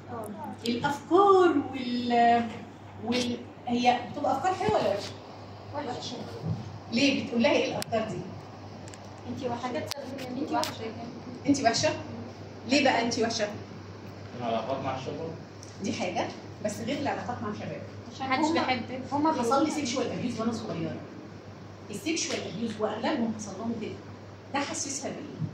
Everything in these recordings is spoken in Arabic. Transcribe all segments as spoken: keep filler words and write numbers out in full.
الافكار وال وال هي بتبقى افكار حلوه ولا وحشه؟ وحشه. ليه بتقول لها ايه الافكار دي؟ انت وحاجات انت وحشه. انت وحشه؟ ليه بقى انت وحشه؟ العلاقات مع الشباب دي حاجه، بس غير العلاقات مع الشباب. عشان محدش بيحبك. هما حصل لي سيكشوال ابيوز وانا صغيره. السيكشوال ابيوز واغلبهم حصل لهم كده. ده حسسها بايه؟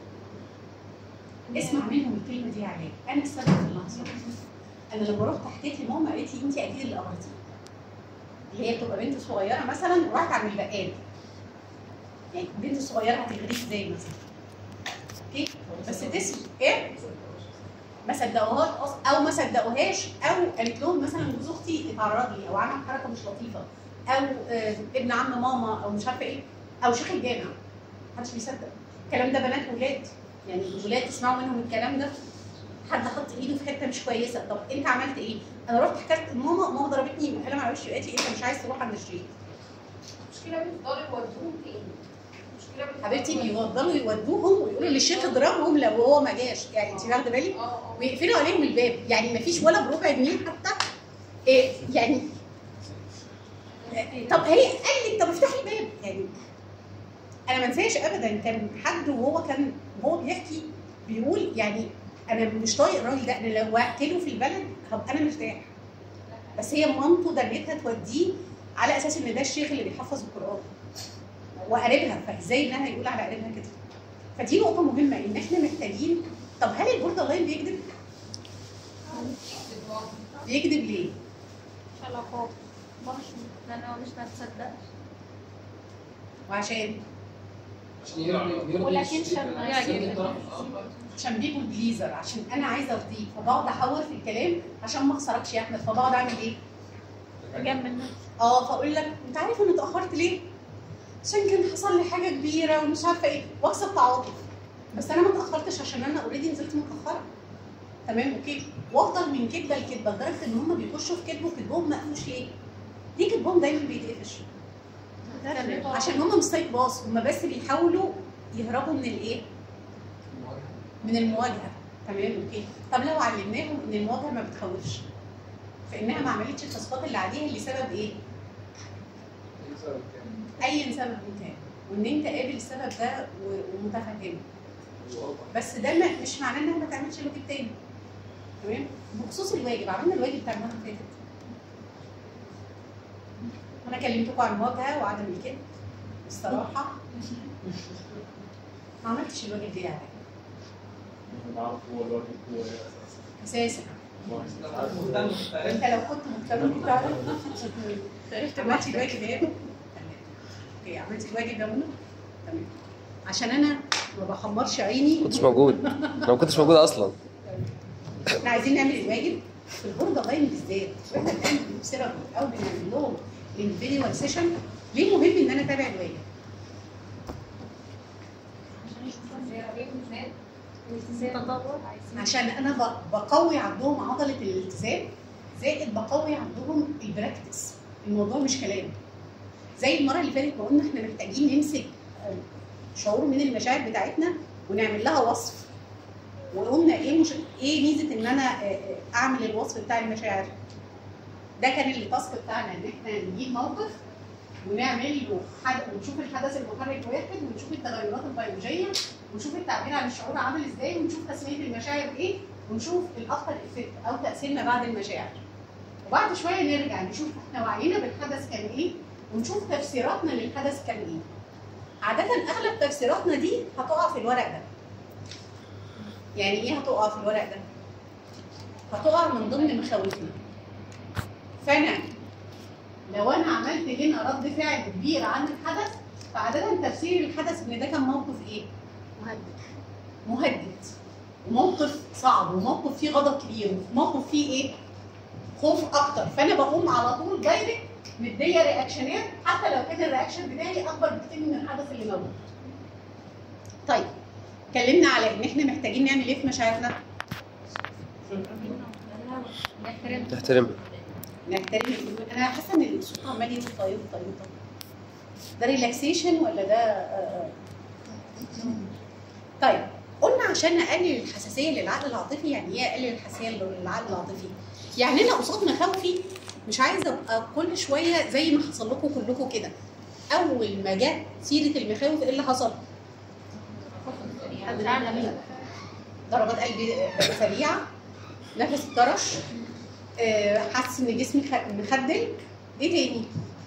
اسمع منهم الكلمه دي عليا، انا السبب في اللي حصل. انا لما رحت حكيت لماما قالت لي انت اكيد اللي قررتيه. اللي هي بتبقى بنت صغيره مثلا وراحت عند البقال. يعني بنت صغيره هتغريك ازاي مثلا؟ اوكي؟ بس تسمع ايه؟ ما صدقوهاش اصلا او ما صدقوهاش او قالت لهم مثلا جوز اختي اتعرض لي او عمل حركه مش لطيفه او آه ابن عم ماما او مش عارفه ايه او شيخ الجامع. محدش بيصدق الكلام ده. بنات وولاد، يعني الولاد تسمعوا منهم الكلام ده. حد حط ايده في حته مش كويسه، طب انت عملت ايه؟ انا رحت حكيت لماما، ماما ضربتني وقلم على وشي وقالت لي انت مش عايز تروح عند الشيخ. المشكله بيفضلوا يودوهم تاني. المشكله حبيبتي بيفضلوا يودوهم ويقولوا للشيخ اضربهم لو هو ما جاش، يعني انت واخده بالك؟ ويقفلوا عليهم الباب، يعني ما فيش ولا بربع جنيه حتى. إيه يعني طب هي قال لي طب افتحي الباب. يعني انا ما انساش ابدا، كان حد وهو كان وهو بيحكي بيقول يعني انا مش طايق الراجل ده، انا لو وقتله في البلد هبقى انا مرتاح. بس هي مامته دنيتها توديه على اساس ان ده الشيخ اللي بيحفظ القران وقريبها، فازاي انها يقول على قريبها كده؟ فدي نقطه مهمه ان احنا محتاجين. طب هل البورد لاين بيكذب؟ بيكذب ليه؟ علاقات لان هو مش ما تصدقش وعشان عشان يرضي ولكن عشان يعجبك. عشان بيبول بليزر، عشان انا عايزه ارضيك فبقعد احور في الكلام عشان ما اخسركش يا احمد، فبقعد اعمل ايه؟ اجمل نفسي. اه فاقول لك انت عارف انا اتاخرت ليه؟ عشان كان حصل لي حاجه كبيره ومش عارفه ايه، واكسب تعاطف. بس انا ما اتاخرتش عشان انا اوريدي نزلت متاخره. تمام اوكي؟ وافضل من كدبه لكدبه لدرجه ان هم بيخشوا في كدب وكدبهم مقفوش ليه؟ ليه كدبهم دايما بيتقفش؟ عشان هم مش سايك باص، هم بس بيحاولوا يهربوا من الايه؟ من المواجهه. تمام اوكي؟ طب لو علمناهم ان المواجهه ما بتخوفش، فانها ما عملتش التصفيات اللي عليها لسبب ايه؟ اي سبب كان، وان انت قابل السبب ده ومتفهمه. بس ده مش معناه انها ما تعملش الواجب تاني. تمام؟ بخصوص الواجب، عملنا الواجب بتاع المره اللي فاتت. انا كلمتكم عن المواجهه وعدم الكذب. الصراحه ما عملتش الواجب دي يعني. نعرف هو الواجب هو اساسا انت لو كنت مهتم كنت عرفت عملتي الواجب ايه؟ تمام. اوكي عملتي الواجب يا منى؟ تمام. عشان انا ما بخمرش عيني. ما كنتش موجود. انا ما كنتش موجود اصلا. احنا عايزين نعمل الواجب في البورد لاين بالذات، واحنا بنعمل سيرابي او بنعمل لهم الانديفيدوال سيشن. ليه مهم ان انا اتابع الواجب؟ عشان انا بقوي عندهم عضله الالتزام، زائد بقوي عندهم البراكتس. الموضوع مش كلام. زي المره اللي فاتت ما قلنا احنا محتاجين نمسك شعور من المشاعر بتاعتنا ونعمل لها وصف. وقلنا ايه مش ايه ميزه ان انا اعمل الوصف بتاع المشاعر؟ ده كان التاسك بتاعنا، ان احنا نجيب موقف ونعمل له حد ونشوف الحدث المحرك واحد ونشوف التغيرات البيولوجيه ونشوف التعبير عن الشعور عامل ازاي ونشوف تسميه المشاعر ايه ونشوف الافتر افكت او تاثيرنا بعد المشاعر. وبعد شويه نرجع نشوف احنا وعينا بالحدث كان ايه ونشوف تفسيراتنا للحدث كان ايه. عاده اغلب تفسيراتنا دي هتقع في الورق ده. يعني ايه هتقع في الورق ده؟ هتقع من ضمن مخاوفنا. فانا لو انا عملت هنا رد فعل كبير عن الحدث، فعاده تفسير الحدث ان ده كان موقف ايه؟ مهدد. مهدد وموقف صعب وموقف فيه غضب كبير وموقف فيه ايه؟ خوف اكتر، فانا بقوم على طول دايركت مديه رياكشنات حتى لو كان الرياكشن بتاعي اكبر بكتير من الحدث اللي موجود. طيب اتكلمنا على ان احنا محتاجين نعمل ايه في مشاعرنا؟ نحترم نحترم نحترم. انا حاسه ان الصوت عمال يفضى يفضى يفضى. ده ريلاكسيشن ولا ده آه. طيب قلنا عشان اقلل الحساسيه للعقل العاطفي. يعني ايه اقلل الحساسيه للعقل العاطفي؟ يعني انا قصاد مخاوفي مش عايزه ابقى كل شويه زي ما حصل لكم كلكم كده. اول ما جت سيره المخاوف ايه اللي حصل؟ ضربات قلبي سريعه، نفس اتطرش، حاسس ان جسمي مخدل. ايه تاني؟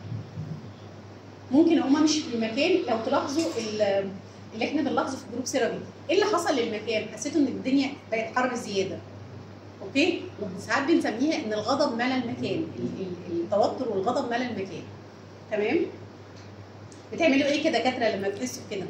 ممكن هما مش في المكان. لو تلاحظوا اللي احنا بنلاحظه في جروب سيرابي، ايه اللي حصل للمكان؟ حسيتوا ان الدنيا بقت حر زياده. اوكي؟ وساعات بنسميها ان الغضب ملا المكان، التوتر والغضب ملا المكان. تمام؟ بتعملوا ايه كدكاتره لما بتحسوا كده؟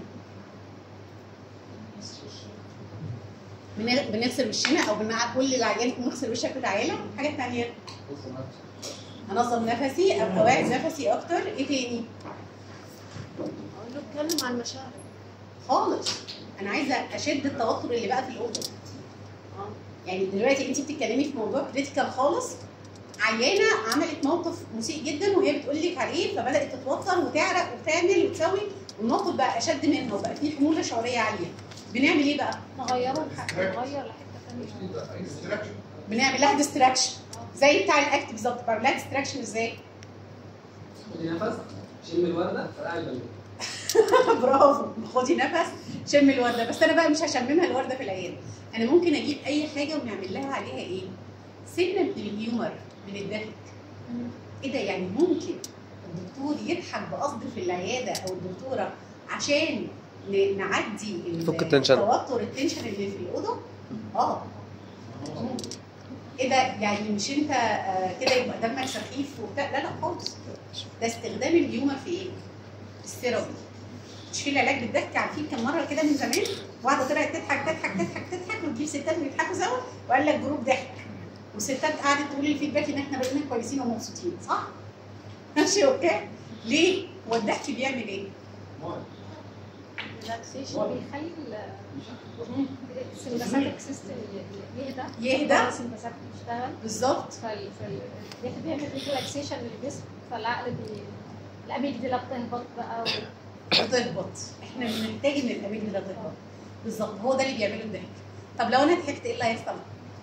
بنغسل وشنا او بنقول للعيان نغسل وشك وتعالى. حاجه ثانيه، انظم نفسي او اوعي نفسي اكتر. ايه تاني؟ اقول له اتكلم عن مشاعرك خالص. انا عايزه اشد التوتر اللي بقى في الاوضه. اه يعني دلوقتي انت بتتكلمي في موضوع كريتيكال خالص، عيانه عملت موقف مسيء جدا وهي بتقول لك عليه، فبدات تتوتر وتعرق وتعمل وتسوي، والموقف بقى اشد منها وبقى فيه حموله شعوريه عاليه. بنعمل ايه بقى؟ نغيره نغير لحته ثانيه، بنعمل لها ديستراكشن زي بتاع الاكت بالظبط. بعمل لها ديستراكشن ازاي؟ خدي نفس، شم الورده، فرقعي البالونه. برافو، خدي نفس، شم الورده. بس انا بقى مش هشممها الورده في العياده، انا ممكن اجيب اي حاجه ونعمل لها عليها ايه؟ سنه من الهيومر، من الضحك. ايه ده؟ يعني ممكن الدكتور يضحك بقصد في العياده او الدكتوره عشان نعدي فك التنشن، التوتر التنشن اللي في الاوضه. اه ايه ده؟ يعني مش انت آه كده يبقى دمك سخيف وبتاع؟ لا لا خالص. ده استخدام الهيومر في ايه؟ السيرابي. مش في العلاج بالضحك؟ عارفين كم مره كده من زمان واحده طلعت تضحك تضحك تضحك تضحك وتجيب ستات بيضحكوا سوا وقال لك جروب ضحك، والستات قعدت تقول الفيدباك ان احنا بقينا كويسين ومبسوطين، صح؟ ماشي اوكي؟ ليه؟ هو الضحك بيعمل ايه؟ ريلاكسيشن، بيخلي السمباثيك سيستم يهدى يهدى السمباثيك بيشتغل بالظبط. فال بيعمل ريلاكسيشن للجسم، فالعقل بي الاميجدلا بتهبط بقى بتهبط. احنا بنحتاج ان الاميجدلا تهبط بالظبط. هو ده اللي بيعمله الضحك. طب لو انا ضحكت ايه اللي هيحصل؟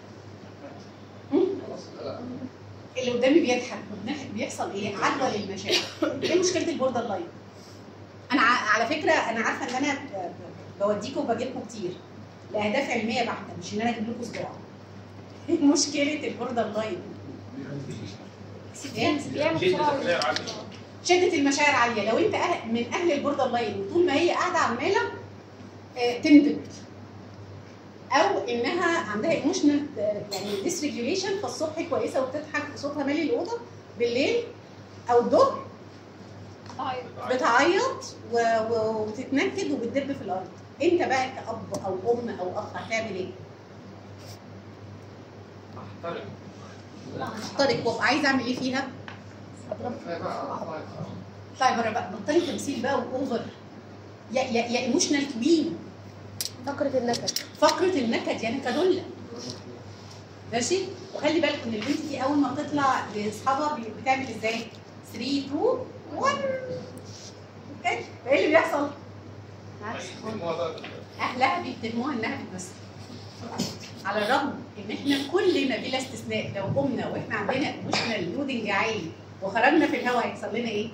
اللي قدامي بيضحك والضحك بيحصل ايه؟ عدوى للمشاعر. ايه مشكله البوردر لاين؟ انا على فكره انا عارفه ان انا بوديكم وبجيلكم كتير لاهداف علميه بحته، مش ان انا اجيب لكم صداع. ايه مشكله البوردر لاين؟ شده المشاعر عاليه. لو انت أهل من اهل البوردر لاين وطول ما هي قاعده عماله تندب او انها عندها ايموشنال يعني ديسريجيوليشن، فالصبح كويسه وبتضحك وصوتها مالي الاوضه، بالليل او الظهر بتعيط وتتنكد وبتدب في الارض. انت بقى كأب او ام او اخ هتعمل ايه؟ احترق احترق وابقى عايزه اعمل ايه فيها؟ اطلعي بره بقى، بطلي تمثيل بقى واوفر. يا يا يا ايموشنال كوين. فقره النكد، فقره النكد يعني كدله. ماشي؟ وخلي بالك ان البنت دي اول ما بتطلع لاصحابها بتعمل ازاي؟ ثلاثة اتنين واحد. اوكي؟ فايه اللي بيحصل؟ اهلها بيتهموها انها بتمثل. على الرغم ان احنا كلنا بلا استثناء لو قمنا واحنا عندنا ايموشنال لودنج عالي وخرجنا في الهواء هيحصل لنا ايه؟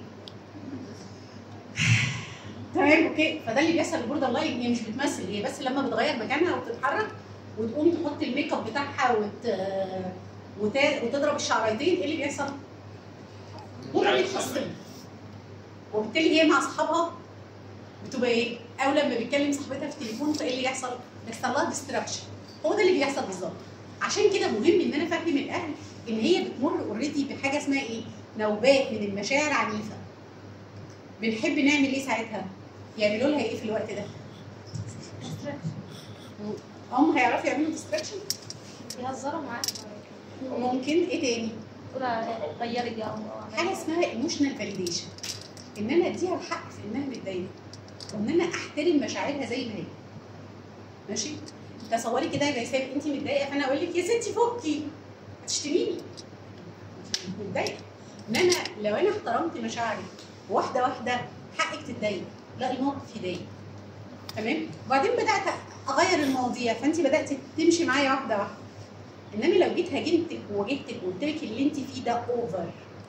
تمام اوكي؟ فده اللي بيحصل للبوردر لاين. هي مش بتمثل، هي بس لما بتغير مكانها وبتتحرك وتقوم تحط الميك اب بتاعها وت... وت... وتضرب الشعريتين، ايه اللي بيحصل؟ هو ده بيتحصل. وبالتالي هي مع اصحابها بتبقى ايه؟ او لما بيتكلم صاحبتها في التليفون فايه اللي يحصل؟ بيحصل لها ديستراكشن. هو ده اللي بيحصل بالظبط. عشان كده مهم ان انا افهم الاهل ان هي بتمر اوريدي بحاجه اسمها ايه؟ نوبات من المشاعر عنيفه. بنحب نعمل ايه ساعتها؟ يعملوا لها ايه في الوقت ده؟ هم هيعرفوا يعملوا ديستراكشن؟ يهزروا معاها. ممكن. ايه تاني؟ غيري جو. حاجه اسمها ايموشنال فاليديشن. ان انا اديها الحق في انها متضايقه وان انا احترم مشاعرها زي ما هي. ماشي؟ تصوري كده يا جيسان انت متضايقه فانا اقول لك يا ستي فكي، هتشتميني. متضايقه. ان انا لو انا احترمت مشاعري واحده واحده حقك تتضايق، لا الموقف يضايق. تمام؟ وبعدين بدات اغير المواضيع، فانت بدات تمشي معايا واحده واحده. انما لو جيت هاجمتك وواجهتك وقلت لك اللي انت فيه ده اوفر،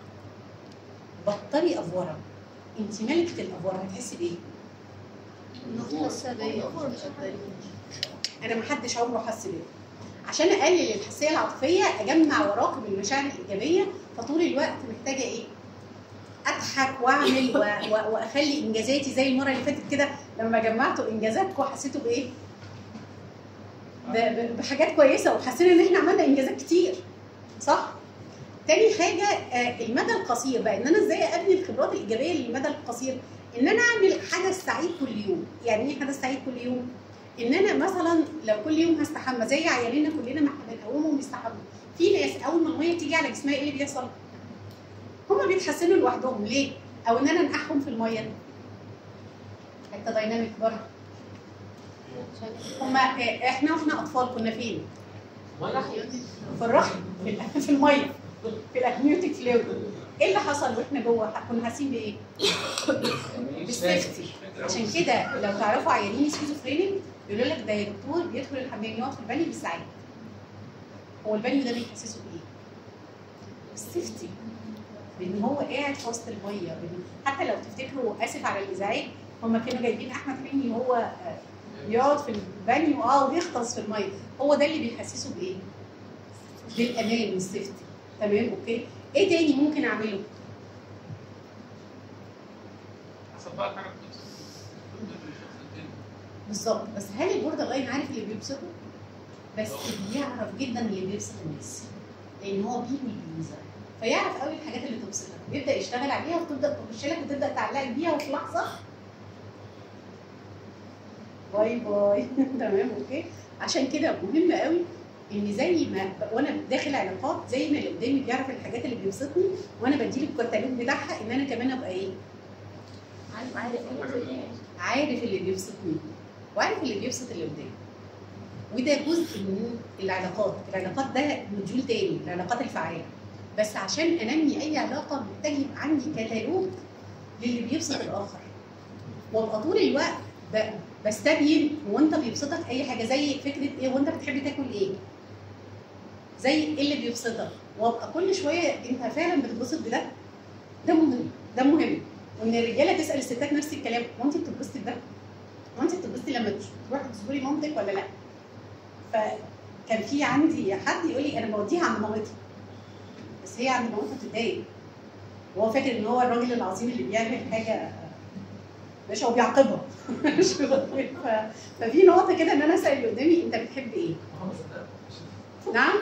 بطلي افوره. انت ملكه الافوره، هتحسي بايه؟ حاسه بيا انا محدش عمره حس بيا. عشان اقلل الحساسيه العاطفيه اجمع واراقب المشاعر الايجابيه، فطول الوقت محتاجه ايه؟ اضحك واعمل و... و... واخلي انجازاتي زي المره اللي فاتت كده لما جمعتوا انجازاتكم حسيتوا بايه؟ ب... ب... بحاجات كويسه، وحسينا ان احنا عملنا انجازات كتير. صح؟ تاني حاجه آه المدى القصير بقى، ان انا ازاي ابني الخبرات الايجابيه للمدى القصير؟ ان انا اعمل حدث سعيد كل يوم. يعني ايه حدث سعيد كل يوم؟ ان انا مثلا لو كل يوم هستحمى زي عيالنا كلنا ما احنا بنقومهم يستحموا. في ناس اول ما الميه تيجي على جسمها ايه اللي بيحصل؟ هما بيتحسنوا لوحدهم. ليه؟ او ان انا انقعهم في الميه. حته دايناميك بره. هما احنا واحنا اطفال كنا فين؟ في الرحم، في, الأ- في الميه، في الامنيوتيك فلويد. ايه اللي حصل واحنا جوه؟ كنا حاسين بايه؟ بالسيفتي. عشان كده لو تعرفوا عيانين سكيزوفرينيك يقولوا لك ده يا دكتور بيدخل الحمام يقعد في البانيو بالساعات. هو البانيو ده بيحسسه بايه؟ بالسيفتي. بان هو قاعد في وسط الميه. بإن- حتى لو تفتكروا اسف على الازعاج، هم كانوا جايبين احمد حلمي وهو يقعد في البانيو اه ويغطس في الميه. هو ده اللي بيحسسه بايه؟ بالامان والسيفتي. تمام اوكي؟ ايه تاني ممكن اعمله؟ حسب بقى الحاجه بتحصل. بالظبط. بس هل البوردر لاين عارف اللي بيبسطه؟ بس بيعرف جدا اللي بيبسط الناس، لان هو بيجي اليوزر، فيعرف قوي الحاجات اللي تبسطك، بيبدا يشتغل عليها وتبدا تخش لك وتبدا تعلقك بيها، وفي لحظه باي باي. تمام اوكي؟ عشان كده مهم قوي ان زي ما وانا داخل علاقات، زي ما اللي قدامي بيعرف الحاجات اللي بيبسطني وانا بديله الكتالوج بتاعها، ان انا كمان ابقى ايه؟ عارف عارف ايه عارف اللي بيبسطني وعارف اللي بيبسط اللي قدامي. وده جزء من العلاقات. العلاقات ده موديول تاني، العلاقات الفعاله. بس عشان انمي اي علاقه محتاج يبقى عندي كتالوج للي بيبسط الاخر، وابقى طول الوقت ب- بستبين وانت بيبسطك اي حاجه، زي فكره ايه وانت بتحب تاكل ايه، زي ايه اللي بيبسطك، وابقى كل شويه انت فعلا بتتبسط بده. ده مهم، ده مهم. وان الرجاله تسال الستات نفس الكلام، هو انت بتتبسطي بده؟ هو انت بتتبسطي لما تروحي تزوري مامتك ولا لا؟ فكان في عندي حد يقول لي انا بوديها عند مامتها، بس هي عند مامتها بتتضايق، وهو فاكر ان هو الراجل العظيم اللي بيعمل حاجه ماشي، هو بيعاقبها. ف- ففي نقطه كده ان انا اسال اللي قدامي انت بتحب ايه؟ نعم؟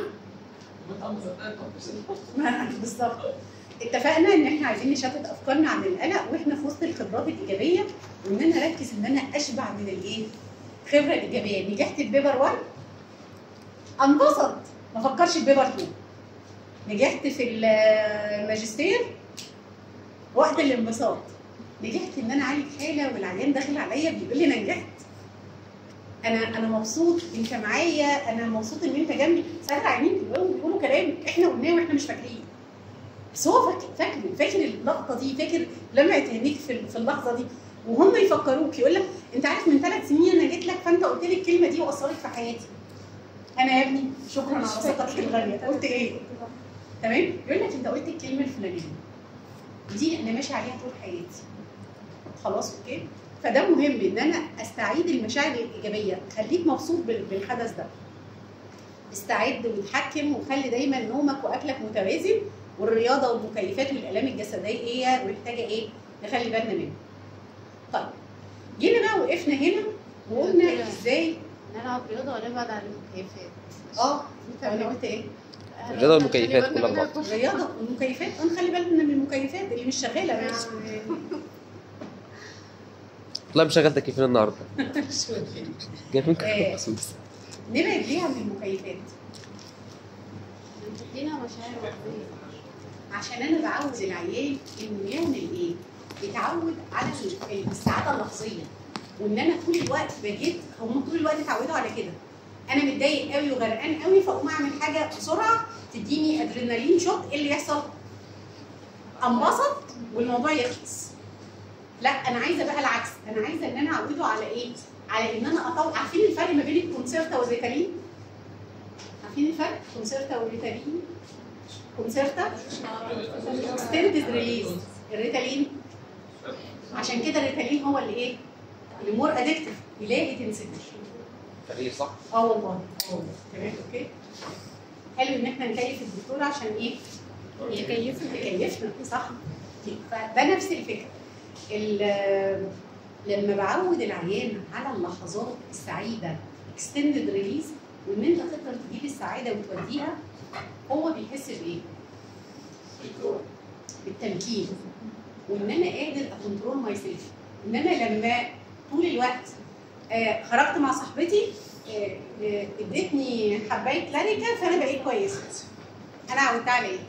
ما- بالظبط. اتفقنا ان احنا عايزين نشتت افكارنا عن القلق واحنا في وسط الخبرات الايجابيه، وان انا اركز ان انا اشبع من الايه؟ الخبره الايجابيه. نجحت في بيبر واحد انبسط، ما فكرش في بيبر اتنين. نجحت في الماجستير وقت الانبساط. نجحت ان انا اعالج حاله والعيان داخل عليا بيقول لي انا نجحت، انا انا مبسوط انت معايا، انا مبسوط ان انت جنبي. ساعات العيانين بيقولوا بيقولوا كلام احنا قلناه واحنا مش فاكرين، بس هو فاكر فاكر فاكر اللقطه دي، فاكر لمعه عينيك في في اللحظه دي، وهم يفكروك. يقول لك انت عارف من ثلاث سنين انا جيت لك فانت قلت لي الكلمه دي واثرت في حياتي. انا يا ابني شكرا على ثقتك الغاليه، قلت ايه؟ تمام؟ يقول لك انت قلت الكلمه الفلانيه دي انا ماشي عليها طول حياتي. خلاص اوكي؟ فده مهم ان انا استعيد المشاعر الايجابيه. خليك مبسوط بال- بالحدث ده. استعد وتحكم، وخلي دايما نومك واكلك متوازن، والرياضه والمكيفات والالام الجسديه هي محتاجه ايه؟ نخلي بالنا منها. طيب جينا بقى وقفنا هنا وقلنا ازاي نلعب رياضه ولا نبعد عن المكيفات؟ اه انا قلت ايه؟ الرياضة والمكيفات كلها ببعض. الرياضه والمكيفات، نخلي بالنا من المكيفات اللي مش شغاله ماشي. والله مشغل تكييفين النهارده جايبين إيه. كهرباء مخصوص. نبعد ليه عن المكيفات؟ بتدينا مشاعر ورديه. عشان انا بعود العيال انه يعمل ايه؟ يتعود على السعاده اللحظيه، وان انا طول الوقت بجد، هم طول الوقت اتعودوا على كده. انا متضايق قوي وغرقان قوي فاقوم اعمل حاجه بسرعه تديني ادرينالين شوت. ايه اللي يحصل؟ انبسط والموضوع يخلص. لا انا عايزه بقى العكس، انا عايزه ان انا اعوده على ايه؟ على ان انا اطول. عارفين الفرق ما بين الكونسيرتا والريتالين؟ عارفين الفرق؟ كونسيرتا والريتالين؟ كونسيرتا اكستندد ريليز، الريتالين عشان كده الريتالين هو اللي ايه؟ اللي مور ادكتيف، يلاقي تنسيتيف. تغيير صح؟ اه والله اه والله تمام اوكي. حلو ان احنا نكيف الدكتور عشان ايه؟ يكيفنا يكيفنا صح؟ فده نفس الفكره. لما بعود العيان على اللحظات السعيده اكستندد ريليز، وان انت تقدر تجيب السعاده وتوديها، هو بيحس بايه؟ بالتمكين، وان انا قادر اكنترول ماي سيلف. ان انا لما طول الوقت آه خرجت مع صاحبتي آه آه ادتني حبايه لاريكا فانا بقيت كويسه. انا عودتها على ايه؟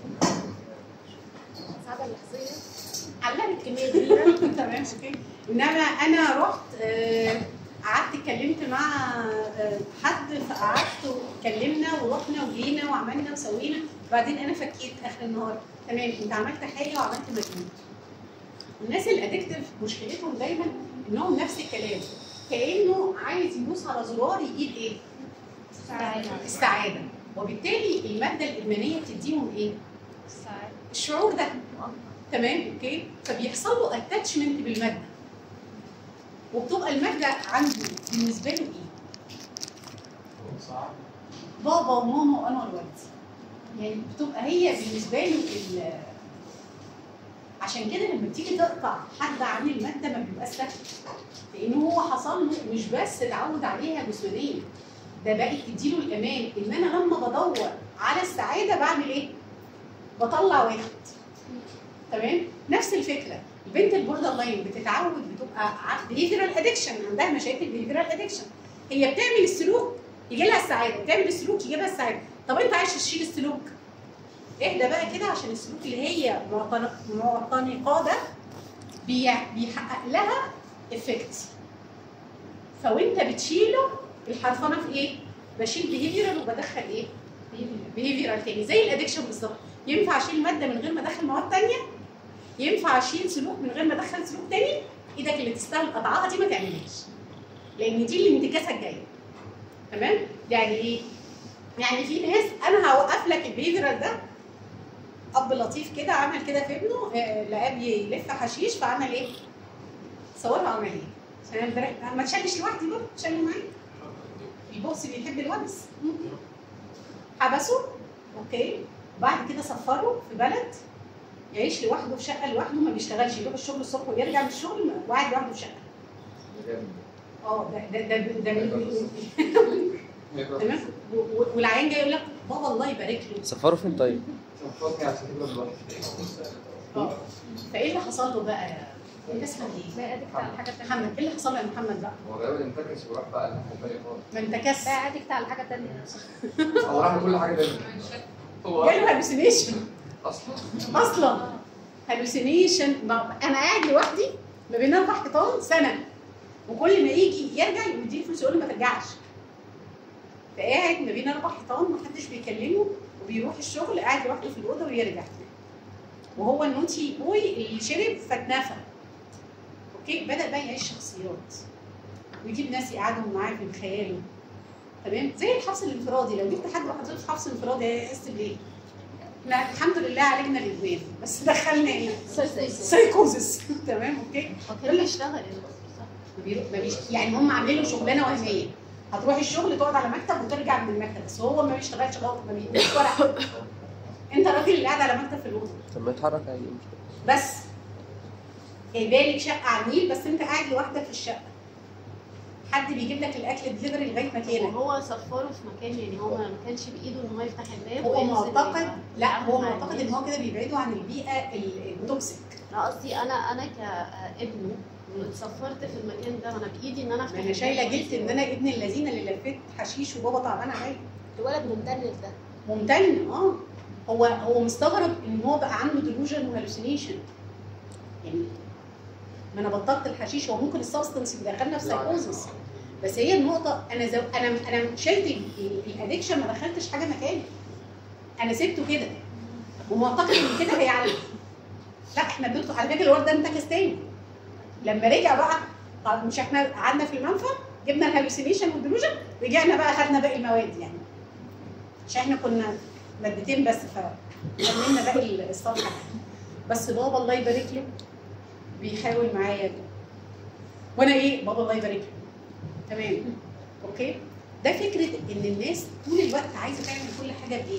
السعاده اللحظيه علمت كميه كبيره تمام اوكي. انما انا رحت آه قعدت اتكلمت مع آه حد، فقعدت واتكلمنا ورحنا وجينا وعملنا وسوينا، وبعدين انا فكيت اخر النهار. تمام انت عملت حاجه وعملت مجهود. الناس الادكتيف مشكلتهم دايما انهم نفس الكلام، كانه عايز يدوس على زرار يجيب ايه؟ السعاده. السعاده، وبالتالي الماده الادمانيه بتديهم ايه؟ السعاده. الشعور ده. تمام اوكي؟ فبيحصل له اتاتشمنت بالماده، وبتبقى الماده عنده بالنسبه له ايه؟ بابا وماما وانا والوالد. يعني بتبقى هي بالنسبه له ال عشان كده لما بتيجي تقطع حد عن الماده ما بيبقاش سهل، لان هو حصل له مش بس اتعود عليها جسمانيا، ده بقت تديله الامان ان انا لما بدور على السعاده بعمل ايه؟ بطلع واحد. تمام؟ نفس الفكره، البنت البوردر لاين بتتعود، بتبقى بيهيفيرال ادكشن، عندها مشاكل بيهيفيرال ادكشن، هي بتعمل السلوك يجي لها السعاده، بتعمل السلوك يجي لها السعاده. طب انت عايز تشيل السلوك، اهدى بقى كده، عشان السلوك اللي هي معتنقاه ده بيحقق لها افكت. فوانت بتشيله الحرفنه في ايه؟ بشيل بيهيفيرال وبدخل ايه؟ بيهيفيرال تاني، زي الادكشن بالظبط. ينفع اشيل ماده من غير ما ادخل مواد ثانيه؟ ينفع اشيل سلوك من غير ما ادخل سلوك تاني؟ ايدك اللي تستاهل قطعها دي ما تعملهاش، لان دي الانتكاسه الجايه. تمام؟ يعني ايه؟ يعني في ناس انا هوقف لك البيهيفيرال ده، اب لطيف كده عمل كده في ابنه، آه لقاه بيلف حشيش فعمل ايه؟ صورها عمل ايه؟ عشان امبارح ما تشيلش لوحدي برضه، تشيل معايا. البوكس بيحب الونس. حبسه اوكي، وبعد كده سفره في بلد يعيش لوحده في شقه لوحده، ما بيشتغلش، يروح الشغل الصبح ويرجع من الشغل وقاعد لوحده في شقه. اه ده ده ده ده تمام. والعيان جاي يقول لك بابا الله يبارك له. سفروا فين طيب؟ سفرتني عشان تبقى لوحدي. اه فايه اللي حصل له بقى؟ انت اسمك ايه؟ بقى ادكت على حاجه ثانيه. محمد، ايه اللي حصل له يا محمد بقى؟ هو غالبا انتكس وراح بقى الناحيه الثانيه خالص. ما انتكس. بقى ادكت على حاجه ثانيه. هو راح لكل حاجه تانيه. هو جاله هالوسينيشن اصلا اصلا. هالوسينيشن، انا قاعد لوحدي ما بين اربع حيطان سنه، وكل ما يجي يرجع يديني فلوس يقول لي ما ترجعش. فقاعد ما بين اربع حيطان محدش بيكلمه، وبيروح الشغل قاعد لوحده في الاوضه ويرجع. وهو النوتي بوي اللي شرب فاتنفى. اوكي، بدا بقى يعيش شخصيات ويجيب ناس يقعدهم معاه في خياله. تمام؟ زي الحبس الانفرادي، لو جبت حد وحطيته في حبس انفرادي هيحس بايه؟ لا الحمد لله عالجنا الادمان، بس دخلنا ايه؟ سايكوزس. تمام اوكي؟ هو كان بيشتغل ما بيروح ما بيش... يعني هم عاملين له شغلانه وهميه، هتروح الشغل تقعد على مكتب وترجع من المكتب، بس هو ما بيشتغلش غلط، ما بيديش ورق. انت الراجل اللي قاعد على مكتب في الاوضه. طب ما يتحرك عادي مشكله. بس جايبالك شقه على النيل، بس انت قاعد لوحدك في الشقه. حد بيجيب لك الاكل دليفري لغايه مكانك. وهو سفره في مكان، يعني هو ما كانش بايده ان هو يفتح الباب. هو معتقد، لا هو معتقد ان هو كده بيبعده عن البيئه التوكسيك. لا قصدي انا انا كابنه اتسفرت في المكان ده، وانا بايدي ان انا افتح. انا شايله جلد ان انا ابن اللذين اللي لفيت حشيش وبابا تعبان عليا. الولد ممتن لده. ممتن اه. هو هو مستغرب ان هو بقى عنده ديلوجن وهالوسينيشن. يعني ما انا بطلت الحشيش، هو ممكن السبستنس يدخلنا في سايكوزس، بس هي النقطه انا زو... انا انا شايف الادكشن ما دخلتش حاجه مكاني، انا سبته كده ومعتقد ان كده هيعالج. لا احنا اديته على فكره الولد ده انتكس تاني لما رجع بقى طب مش احنا قعدنا في المنفى جبنا الهالوسينيشن والديلوجن، رجعنا بقى خدنا باقي المواد يعني، عشان احنا كنا مادتين بس فكملنا باقي الصفحه. بس بابا الله يبارك له بيحاول معايا، وانا ايه بابا الله يبارك له تمام اوكي. ده فكره ان الناس طول الوقت عايزه تعمل كل حاجه بايه؟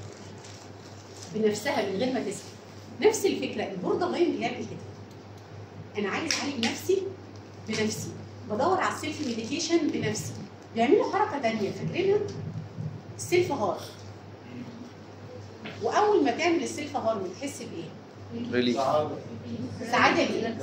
بنفسها من غير ما تسال. نفس الفكره البوردر لاين بيعمل كده، انا عايز اعالج نفسي بنفسي، بدور على السيلف ميديكيشن بنفسي. بيعملوا حركه ثانيه فاكرينها؟ السيلف هارم. واول ما تعمل السيلف هارم تحس بايه؟ ريليف. سعاده ليه؟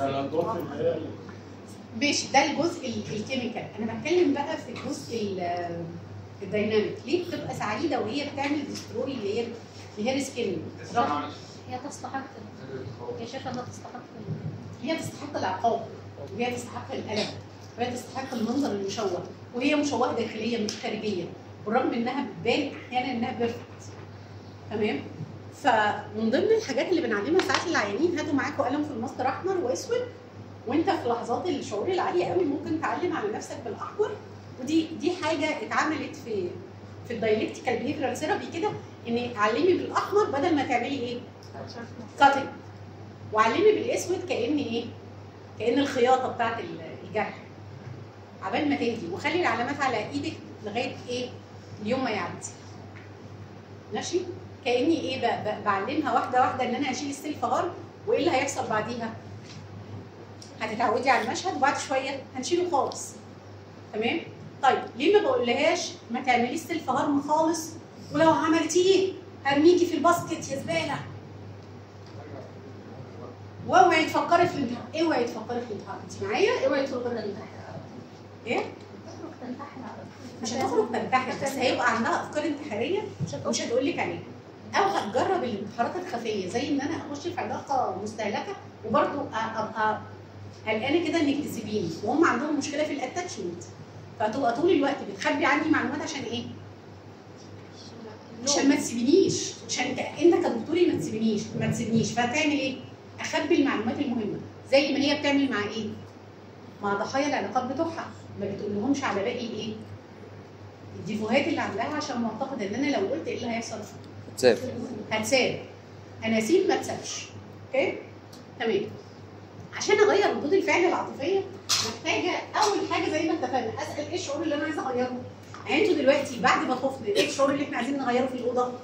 ماشي، ده الجزء الكيميكال. انا بتكلم بقى في الجزء الدايناميك. ليه بتبقى سعيده وهي بتعمل ديستروي اللي هي الهير سكين؟ هي تستحق، هي شايفه انها تستحق، هي تستحق العقاب، وهي تستحق الالم، وهي تستحق المنظر المشوه، وهي مشوهه داخليا مش خارجيا، بالرغم انها بتبان احيانا انها بيرفكت. تمام؟ فمن ضمن الحاجات اللي بنعلمها ساعات للعيانين، هاتوا معاكم قلم في الماستر احمر واسود، وانت في لحظات الشعور العاليه قوي ممكن تعلم على نفسك بالاحمر. ودي دي حاجه اتعملت في في الدايلكتيكال بيهيفيرال ثيرابي كده، ان علمي بالاحمر بدل ما تعملي ايه؟ كاتنج. وعلمي بالاسود كان ايه؟ كان الخياطه بتاعت الجرح. عبال ما تهدي، وخلي العلامات على ايدك لغايه ايه؟ اليوم ما يعدي. ماشي؟ كاني ايه ب- بعلمها واحده واحده ان انا اشيل السيلف هارم، وايه اللي هيحصل بعديها؟ هتتعودي على المشهد وبعد شويه هنشيله خالص. تمام؟ طيب ليه ما بقولهاش ما تعمليش سيلف هارم خالص، ولو عملتيه هرميكي في الباسكت يا زباله. واوعي تفكري في الامتحان، اوعي تفكري في الامتحان، انت معايا؟ اوعي تفكري في الامتحان. ايه؟ مش هتخرج تنتحر، بس هيبقى عندها افكار انتحاريه مش هتقول لك عليها. او هتجرب الانتحارات الخفيه، زي ان انا اخش في علاقه مستهلكه وبرضه ابقى قلقانه كده انك تسيبيني، وهم عندهم مشكله في الاتاتشمنت، فتبقى طول الوقت بتخبي عني معلومات عشان ايه؟ عشان ما تسيبينيش، عشان انت كدكتوري ما تسيبينيش ما تسيبنيش، فهتعمل ايه؟ اخبي المعلومات المهمه، زي ما هي بتعمل مع ايه؟ مع ضحايا العلاقات بتوعها، ما بتقولهمش على باقي الايه؟ الديفوهات اللي عندها، عشان معتقده ان انا لو قلت ايه اللي هيحصل؟ هتساب. هتساب. اناسيب ما تسابش. اوكي؟ تمام. عشان اغير ردود الفعل العاطفيه محتاجه اول حاجه زي ما اتفقنا اسال ايه الشعور اللي انا عايزه اغيره؟ يعني انتوا دلوقتي بعد ما خفنا ايه الشعور اللي احنا عايزين نغيره في الاوضه؟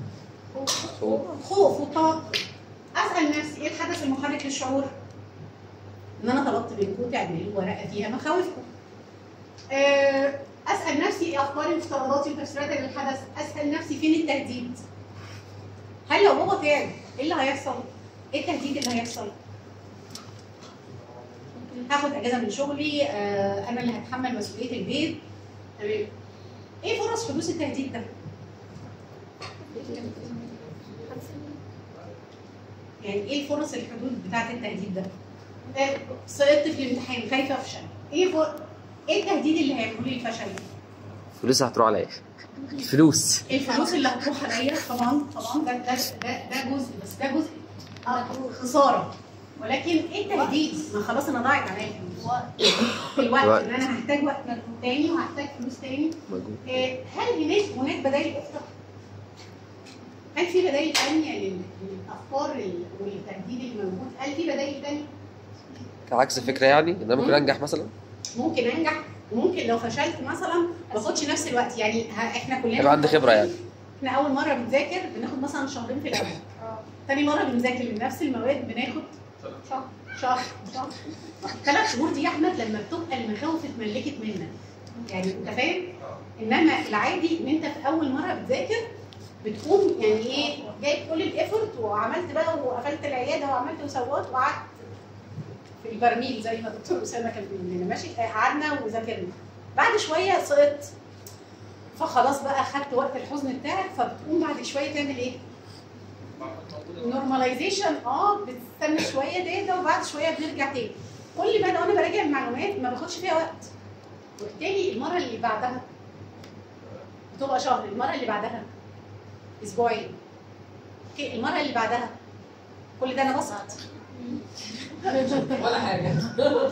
خوف وطاقه. اسال نفسي ايه الحدث المحرك للشعور؟ ان انا طلبت منكم تعملوا ورقه فيها مخاوفكم. أه اسال نفسي ايه افكاري وافتراضاتي وتفسيراتي للحدث؟ اسال نفسي فين التهديد؟ هل لو بابا تعب ايه اللي هيحصل؟ ايه التهديد اللي هيحصل؟ هاخد اجازه من شغلي، آه انا اللي هتحمل مسؤوليه البيت. تمام. ايه فرص حدوث التهديد ده؟ يعني ايه الفرص الحدود بتاعت التهديد ده؟ آه سقطت في الامتحان، خايفه افشل. ايه فر... ايه التهديد اللي هيعملوا لي الفشل؟ الفلوس هتروح عليا. الفلوس. الفلوس اللي هتروح عليا طبعا طبعا ده ده ده, ده جزء، بس ده جزء آه خساره. ولكن ايه التهديد؟ ما خلاص انا ضاعت عليا الفلوس. الوقت ان انا هحتاج وقت تاني وهحتاج فلوس تاني. آه هل هناك هناك بدائل اخرى؟ هل في بدائل ثانيه للافكار والتهديد اللي موجود؟ هل في بدائل ثانيه؟ كعكس فكره يعني ان انا ممكن انجح مثلا؟ ممكن انجح، وممكن لو فشلت مثلا ما اخدش نفس الوقت. يعني احنا كلنا يبقى عندي خبره يعني. احنا اول مره بنذاكر بناخد مثلا شهرين في الاول. ثاني مره بنذاكر لنفس المواد بناخد شهر شهر شهر ثلاث شهور. دي يا احمد لما بتبقى المخاوف اتملكت منك، يعني انت فاهم؟ انما العادي ان انت في اول مره بتذاكر بتكون يعني ايه جايب كل الايفورت وعملت بقى وقفلت العياده وعملت وسويت وقعدت في البرميل زي ما الدكتور اسامه كان بيقول لنا. ماشي، قعدنا وذاكرنا. بعد شويه سقطت، فخلاص بقى خدت وقت الحزن بتاعك، فبتقوم بعد شويه تعمل ايه؟ نورماليزيشن. اه بتستنى شويه تهدى وبعد شويه بنرجع تاني. كل ما انا براجع المعلومات ما باخدش فيها وقت، وبالتالي المره اللي بعدها بتبقى شهر، المره اللي بعدها اسبوعين، اوكي، المره اللي بعدها كل ده انا بسقط ولا حاجه.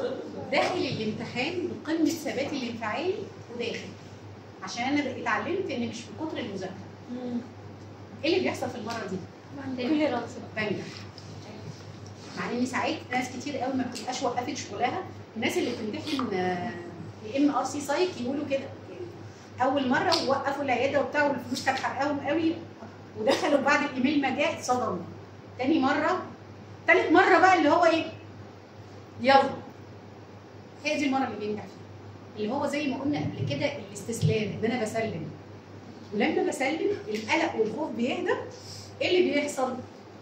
داخل الامتحان بقمه ثبات الانفعالي وداخل، عشان انا اتعلمت ان مش من كتر المذاكره. ايه اللي بيحصل في المره دي؟ بنجح. مع ان ساعات ناس كتير قوي ما بتبقاش وقفت شغلها، الناس اللي بتمتحن ام ار سي سايك يقولوا كده، يعني اول مره وقفوا العياده وبتاع والفلوس كانت حقهم قوي ودخلوا بعد الايميل ما جاء اتصدموا. تاني مره، تالت مره بقى اللي هو ايه؟ يلا. هي دي المره اللي بينجح فيها. اللي هو زي ما قلنا قبل كده الاستسلام، ان انا بسلم. ولما بسلم القلق والخوف بيهدى، ايه اللي بيحصل؟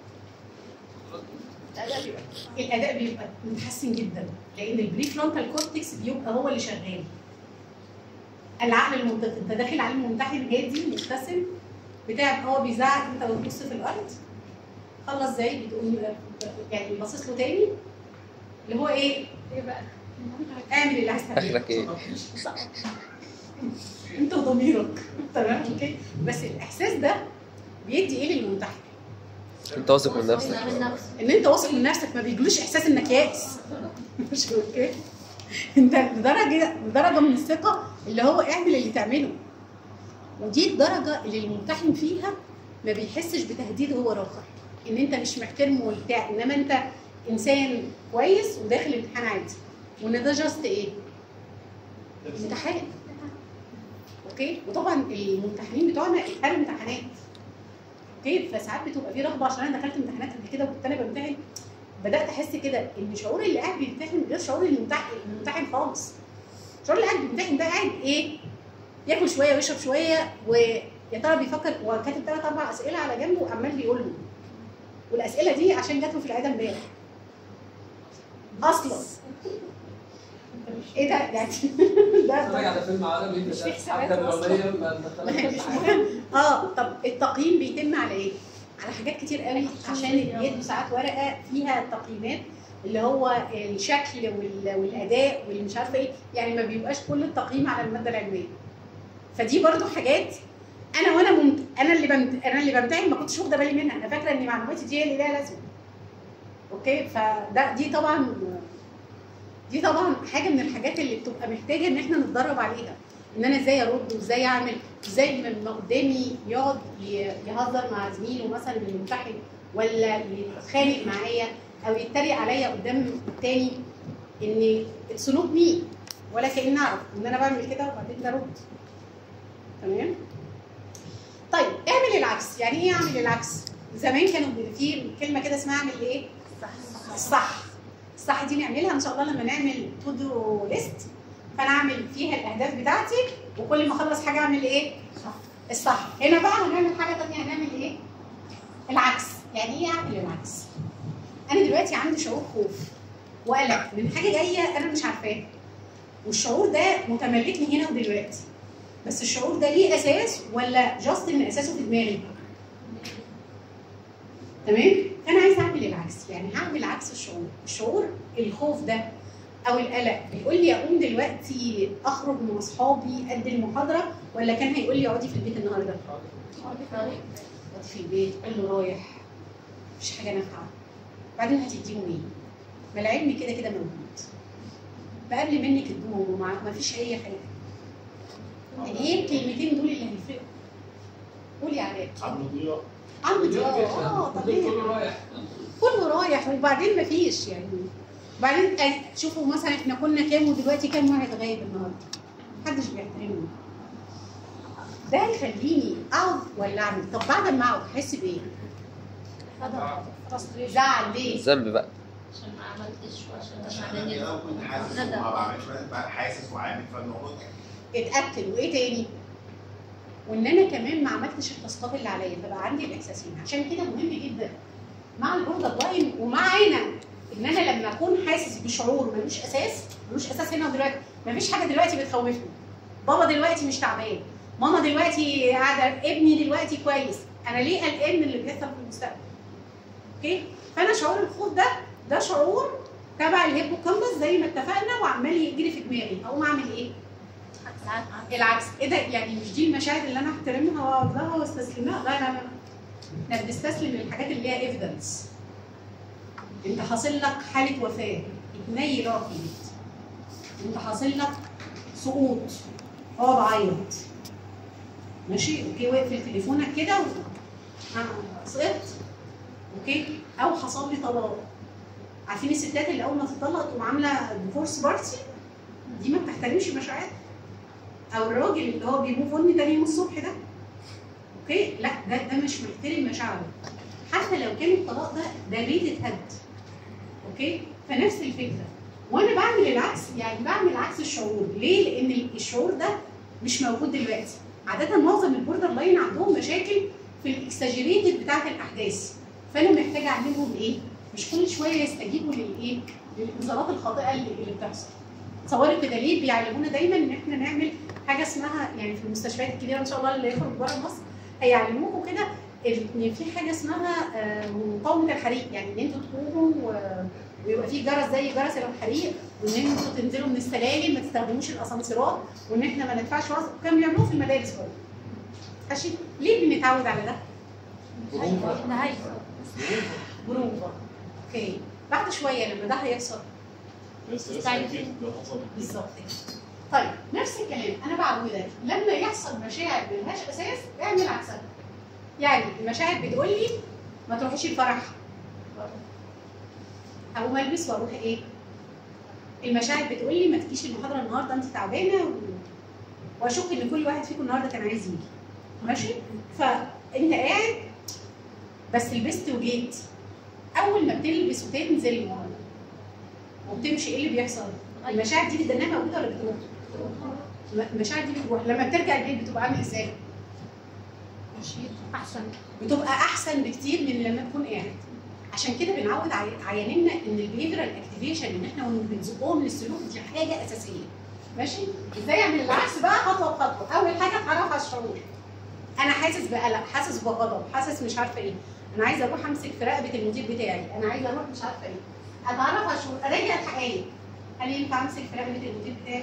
الاداء بيبقى متحسن جدا، لان البري فرونتال كورتكس بيبقى هو اللي شغال. العقل المنطقي، انت داخل على الممتحن هادي مبتسم بتاعك، هو بيزعق انت بتبص في الارض. خلص زي بتقول يعني باصص له تاني اللي هو ايه؟ ايه بقى؟ اعمل اللي عايز تعمله. اخرك ايه؟ انت وضميرك. تمام اوكي؟ بس الاحساس ده بيدي ايه للممتحن؟ انت واثق من نفسك. ان انت واثق من نفسك، ما بيجيلوش احساس انك يائس. مش اوكي؟ انت بدرجه بدرجه من الثقه اللي هو اعمل اللي تعمله. ودي الدرجه اللي الممتحن فيها ما بيحسش بتهديد هو راخر، ان انت مش محترمه وبتاع، انما انت انسان كويس وداخل امتحان عادي، وان ده جاست ايه؟ امتحان. اوكي؟ وطبعا الممتحنين بتوعنا اتقالوا امتحانات. اوكي؟ فساعات بتبقى في رغبه، عشان انا دخلت امتحانات قبل كده وكنت انا بمتحن، بدات احس كده ان شعور اللي قاعد بيمتحن غير شعور الممتحن الممتحن خالص. شعور اللي قاعد بيمتحن ده قاعد ايه؟ ياكل شويه ويشرب شويه، ويا ترى بيفكر، وكاتب ثلاث اربع اسئله على جنبه وعمال بيقول له. والاسئله دي عشان جات له في العياده امبارح. اصلا ايه ده يعني؟ ده اتفرج على فيلم عربي مش في حسابات حتى أصلاً. دراميا ما دخلتش مش مهم. اه طب التقييم بيتم على ايه؟ على حاجات كتير قوي، عشان بيدوا ساعات ورقه فيها تقييمات اللي هو الشكل وال- والاداء واللي مش عارفه ايه، يعني ما بيبقاش كل التقييم على الماده العلميه. فدي برضو حاجات انا وانا ممت... انا اللي بمت... انا اللي بمتحن ما كنتش واخده بالي منها، انا فاكره ان معلوماتي دي هي اللي ليها لازمه. اوكي؟ فده دي طبعا دي طبعا حاجه من الحاجات اللي بتبقى محتاجه ان احنا نتدرب عليها، ان انا ازاي ارد وازاي اعمل، ازاي لما قدامي يقعد ي- يهزر مع زميله مثلا الممتحن، ولا يتخانق معايا او يتريق عليا قدام التاني، ان اتس نوت مي، ولا كأني اعرف ان انا بعمل كده وبعدين برد. تمام؟ طيب اعمل العكس، يعني ايه اعمل العكس؟ زمان كانوا في كلمه كده اسمها اعمل ايه؟ الصح. الصح. الصح دي نعملها ان شاء الله لما نعمل تو دو ليست، فانا اعمل فيها الاهداف بتاعتي، وكل ما اخلص حاجه اعمل ايه؟ الصح. هنا بقى هنعمل حاجه ثانيه، هنعمل ايه؟ العكس. يعني ايه اعمل العكس؟ انا دلوقتي عندي شعور خوف وقلق من حاجه جايه انا مش عارفاها، والشعور ده متملكني هنا ودلوقتي، بس الشعور ده ليه اساس ولا جاست ان اساسه في دماغي؟ تمام؟ فانا عايزه اعمل العكس، يعني هعمل عكس الشعور، الشعور الخوف ده او القلق بيقول لي اقوم دلوقتي اخرج مع اصحابي ادي المحاضره، ولا كان هيقول لي اقعدي في البيت النهارده؟ اقعدي في البيت، قول له رايح مفيش حاجه نافعه، بعدين هتديهم ايه؟ ما العلم كده كده موجود، بقبل منك ادوهم ومفيش اي حاجه. ايه الكلمتين دول اللي هيفرقوا؟ قولي عليك عمرو ضياء عمرو ضياء. اه طبيعي كله رايح كله رايح، وبعدين مفيش يعني. وبعدين تشوفوا مثلا احنا كنا كام ودلوقتي كام واحد غايب النهارده، محدش بيحترمني. ده هيخليني اقعد ولا اعمل؟ طب بعد ما اقعد احس بايه؟ زعل ليه؟ ذنب بقى. عشان ما عملتش وعشان عشان تعبانين. انا كنت حاسس ندم. وما بعملش، بقى حاسس وعامل، فالموضوع اتاكد. وايه تاني؟ وان انا كمان ما عملتش التاسكات اللي عليا، فبقى عندي الاحساسين. عشان كده مهم جدا مع البورد لاين ومعانا ان انا لما اكون حاسس بشعور ملوش اساس، ملوش اساس هنا ودلوقتي، مفيش حاجه دلوقتي بتخوفني. بابا دلوقتي مش تعبان، ماما دلوقتي قاعده، ابني دلوقتي كويس، انا ليه قلقان من اللي بيحصل في المستقبل؟ اوكي؟ فانا شعور الخوف ده ده شعور تبع الهيبوكامبس زي ما اتفقنا، وعمال يجري في دماغي، اقوم اعمل ايه؟ العكس. ايه ده؟ يعني مش دي المشاعر اللي انا احترمها واقعدها واستسلمها؟ لا لا لا، احنا بنستسلم للحاجات اللي ليها ايفيدنس. انت حاصل لك حاله وفاه، اتنيل اقف في البيت. انت حاصل لك سقوط، هو بعيط ماشي اوكي، واقفل تليفونك كده و... آه، سقطت اوكي، او حصل لي طلاق. عارفين الستات اللي اول ما تطلق تقوم عامله ديفورس بارتي؟ دي ما بتحترمش مشاعرها. او الراجل اللي هو بيموف اون تاني يوم الصبح ده اوكي، لا ده ده مش محترم مشاعره. حتى لو كان الطلاق ده ده ليه تتهد اوكي، فنفس الفكره. وانا بعمل العكس، يعني بعمل عكس الشعور. ليه؟ لان الشعور ده مش موجود دلوقتي. عاده معظم البوردر لاين عندهم مشاكل في الاكسجريتد بتاعت الاحداث، فانا محتاجه اعملهم ايه؟ مش كل شويه يستجيبوا للايه؟ للانذارات الخاطئه اللي, اللي بتحصل. تصوروا كده ليه بيعلمونا دايما ان احنا نعمل حاجه اسمها، يعني في المستشفيات الكبيره ان شاء الله اللي يخرج بره مصر هيعلموكم كده ان في حاجه اسمها مقاومه الحريق، يعني ان انتوا تقوموا ويبقى في جرس زي جرس الحريق، وان انتوا تنزلوا من السلالم، ما تستخدموش الاسانسيرات، وان احنا ما ندفعش راسك، وكانوا بيعملوه في المدارس برضه. ماشي؟ ليه بنتعود على ده؟ نهاية بروفا. اوكي، بعد شويه لما ده هيحصل بالظبط كده. طيب نفس الكلام انا بعودك لما يحصل مشاعر ملهاش اساس اعمل عكسها. يعني المشاعر بتقول لي ما تروحيش الفرح، هقوم البس واروح ايه؟ المشاعر بتقول لي ما تجيش المحاضره النهارده انت تعبانه و... واشك ان كل واحد فيكم النهارده كان عايز يجي. ماشي؟ فانت قاعد بس لبست وجيت، اول ما بتلبس وتنزل وبتمشي ايه اللي بيحصل؟ المشاعر دي بتدناها موجوده ولا بتروح؟ المشاعر دي بتروح، لما بترجع البيت بتبقى عامل ازاي؟ احسن، بتبقى احسن بكتير من لما تكون قاعد. عشان كده بنعود عيانينا ان البيهيفيرال اكتيفيشن، ان احنا بنزقهم للسلوك، دي حاجه اساسيه. ماشي؟ ازاي اعمل العكس بقى خطوه بخطوه؟ اول حاجه اتعرف على الشعور. انا حاسس بقلق، حاسس بغضب، حاسس مش عارفه ايه، انا عايزه اروح امسك في رقبه المدير بتاعي، انا عايزه اروح مش عارفه ايه. اتعرف على الشعور، اراجع الحقائق. هل ينفع امسك في رقبه المدير بتاعي؟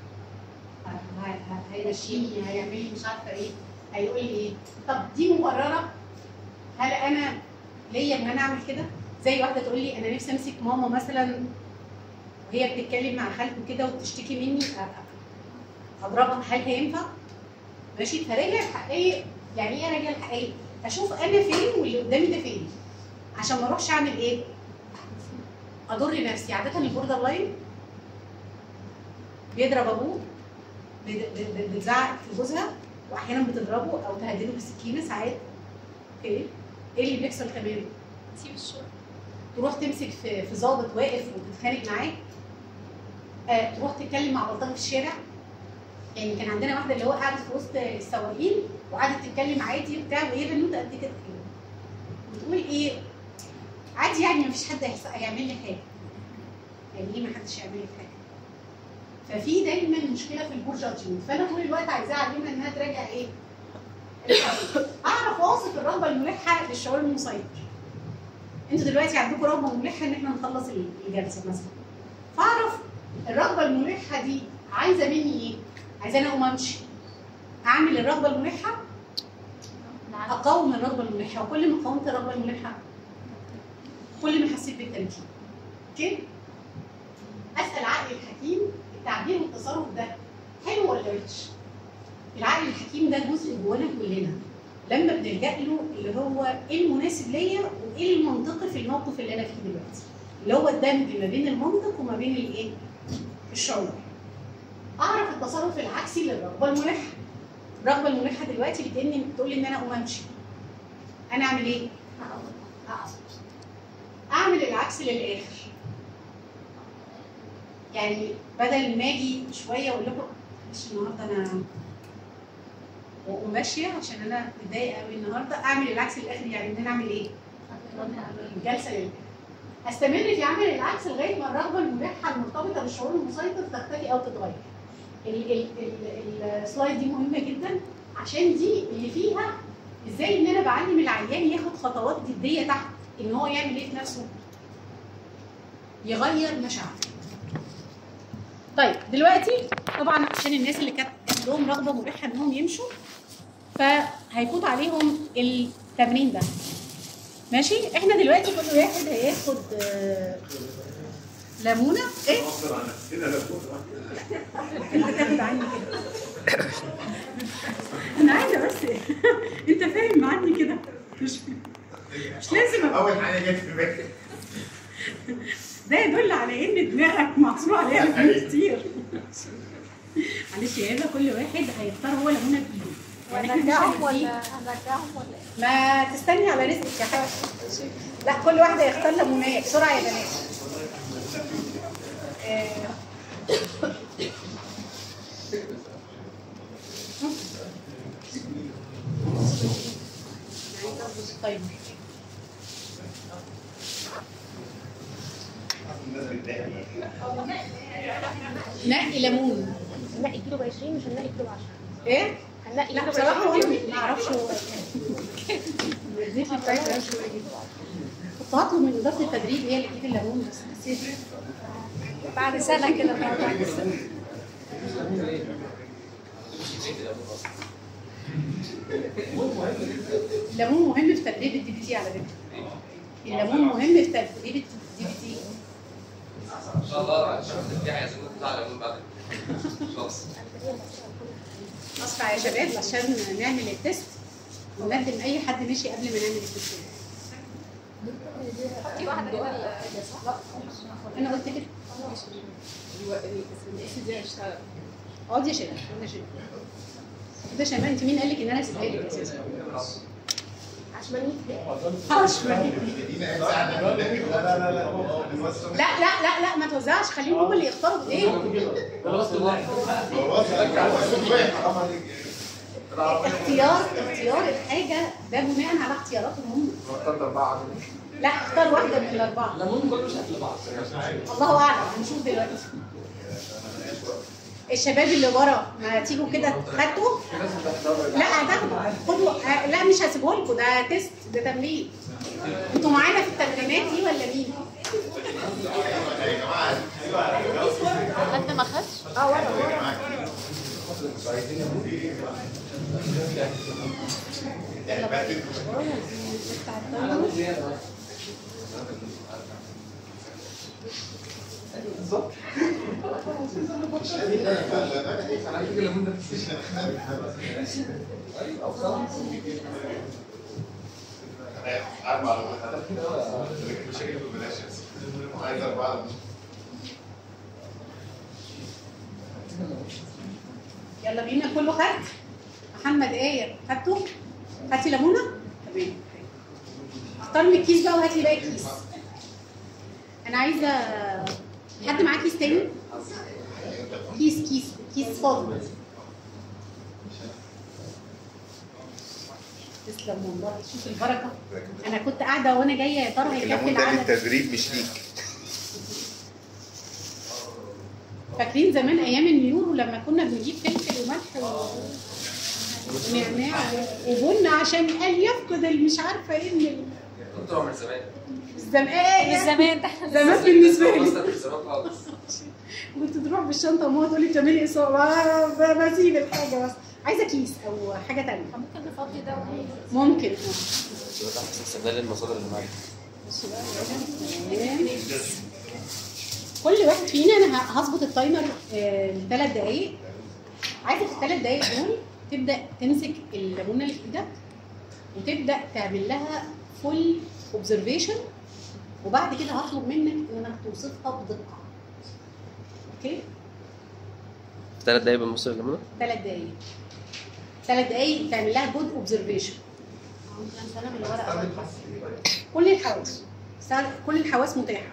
هيمشيني، هيعمل لي مش عارفه ايه، هيقول لي ايه؟ طب دي مبرره؟ هل انا ليا ان انا اعمل كده؟ زي واحده تقول لي انا نفسي امسك ماما مثلا وهي بتتكلم مع خالته كده وبتشتكي مني اضربها، هل هينفع؟ ماشي؟ فراجع الحقائق. يعني ايه اراجع الحقائق؟ اشوف انا فين واللي قدامي ده فين، عشان ما اروحش اعمل ايه؟ اضر نفسي. عاده البوردر لاين بيضرب ابوه، بتزعق في جوزها، واحيانا بتضربه او تهدده بالسكينه ساعات. اوكي؟ ايه اللي بيحصل كمان؟ تسيب الشغل، تروح تمسك في في ظابط واقف وبتتخانق معاه، آه، تروح تتكلم مع بلطجي في الشارع. يعني كان عندنا واحده اللي هو قاعده في وسط السواقين وقعدت تتكلم عادي وبتاع، وهي بنوته قد كده بتقول ايه؟ عادي يعني مفيش حد هيعمل لي حاجه. يعني ايه محدش هيعمل لي حاجه؟ ففي دايما مشكله في البور جادجمنت، فانا طول الوقت عايزاها اعلمها انها تراجع ايه؟ اعرف اوصف الرغبه الملحه للشعور المسيطر. انتوا دلوقتي عندكم رغبه ملحه ان احنا نخلص الجلسه مثلا، فاعرف الرغبه الملحه دي عايزه مني ايه؟ عايزه انا اقوم امشي اعمل الرغبه الملحه، اقاوم الرغبه الملحه، وكل ما قاومت الرغبه الملحه كل ما حسيت بالتمكين. اوكي؟ اسال عقلي الحكيم التعبير والتصرف ده حلو ولا وحش؟ العقل الحكيم ده جزء جوانا كلنا، لما بنلجأ له اللي هو ايه المناسب ليا وايه المنطقي في الموقف اللي انا فيه دلوقتي، اللي هو الدمج ما بين المنطق وما بين الايه؟ الشعور. اعرف التصرف العكسي للرغبه الملحه. الرغبه الملحه دلوقتي بتقولي بتقول لي ان انا اقوم امشي. انا اعمل ايه؟ اقعد. اعمل العكس للاخر. يعني بدل ما اجي شويه اقول لكم معلش النهارده انا واقوم ماشيه عشان انا متضايقه قوي النهارده، اعمل العكس للاخر. يعني ان انا اعمل ايه؟ الجلسه للاخر. استمر في عمل العكس لغايه ما الرغبه الملحه المرتبطه بالشعور المسيطر تختفي او تتغير. السلايد دي مهمه جدا عشان دي اللي فيها ازاي ان انا بعلم العيان ياخد خطوات جديه تحت ان هو يعمل ايه في نفسه؟ يغير مشاعره. طيب دلوقتي طبعا عشان الناس اللي كانت عندهم رغبه ملحه انهم يمشوا فهيفوت عليهم التمرين ده. ماشي؟ احنا دلوقتي كل واحد هياخد ليمونه ايه؟ غصب عن نفسنا ليمونه. انت تاخد عني كده. انا عايزه بس انت فاهم عني كده، مش مش لازم أبقى. اول حاجه جت في بالي ده يدل على ان دماغك معصور عليها ليمون كتير. معلش يا هبه، كل واحد هيختار هو ليمونه بايده. يعني احنا مش هنرجعهم هنديك. ولا هنرجعهم ولا ايه؟ ما تستني على رزقك يا حاج. لا، كل واحده يختار ليمونيه بسرعه يا بنات. آه. طيب نقي ليمون. هنلاقي كيلو ب عشرين مش هنلاقي كيلو ب عشرة. ايه؟ هنلاقي لا كيلو ب بصراحه هو انا عشرين. ما اعرفش هو الزيت بتاعتها مش هو ايه. كنت هطلب من اداره التدريب هي اللي تجيب الليمون بس نسيت. بعد سنه كده بعد سنه. الليمون مهم في تدريب الدي بي تي على فكره. الليمون مهم في تدريب الدي بي تي. ان شاء الله في حاجه تطلع ليمون بعد خلاص. اسرع يا شباب عشان نعمل التست ونقدم اي حد ماشي قبل ما نعمل التست. في واحده كده. انا قلت كده. اقعدي يا شباب، اقعدي يا شباب. ده شباب، انت مين قال لك ان انا اسيبها لك اساسا؟ عشمانيت. عشمانيت. لا لا لا لا لا لا لا لا ما توزعش، خليهم هم اللي يختاروا بايديهم. اختيار اختيار الحاجه ده بناء على اختياراتهم هم. لا اختار واحده من الاربعه. الليمون كله شكل بعض. الله اعلم، هنشوف دلوقتي. الشباب اللي ورا ما تيجوا كده خدوا؟ لا هتاخدوا خدوا. آه، لا مش هسيبه لكم، ده تيست، ده تمرين. انتوا معانا في التمرينات دي ولا مين؟ حد ما خدش؟ اه ورا ورا. بالظبط. على فكره الليمون ده ايوه خلاص. أربعة مشاكل ببلاش عايز أربعة. يلا بينا، كله خد؟ محمد آية خدته؟ هاتي ليمونة؟ تمام. اختار من الكيس بقى وهاتي باقي الكيس. أنا عايزة حد معاه كيس تاني؟ كيس كيس كيس فاضي. تسلم والله، شوف البركة. أنا كنت قاعدة وأنا جاية يا ترى هيكفي الليمون ده العدد. للتدريب مش ليك. فاكرين زمان أيام النيورو لما كنا بنجيب فلفل وملح و... ونعناع وبن عشان قال يفقد مش عارفة إيه من ال... كنت من زمان. الزمان إيه من زمان تحت زمان بالنسبة لي. من زمان خالص. كنت تروح بالشنطه وماما تقول لي بتعملي ايه صوره، بسيب الحاجه بس عايزه كيس او حاجه ثانيه. ممكن نفضي ده ونيجي. ممكن. استغلال المصادر اللي معاك. بصوا بقى يا ولاد. كل واحد فينا انا هظبط التايمر لثلاث دقائق. عايزه في الثلاث دقائق دول تبدا تمسك الليمونه اللي في ايدك وتبدا تعمل لها فول اوبزرفيشن، وبعد كده هطلب منك انك توصفها بدقه. اوكي؟ ثلاث دقايق بنبص لليمونه؟ ثلاث دقايق. ثلاث دقايق تعمل لها جود اوبزرفيشن. سلام الورقه. كل الحواس. كل الحواس متاحه.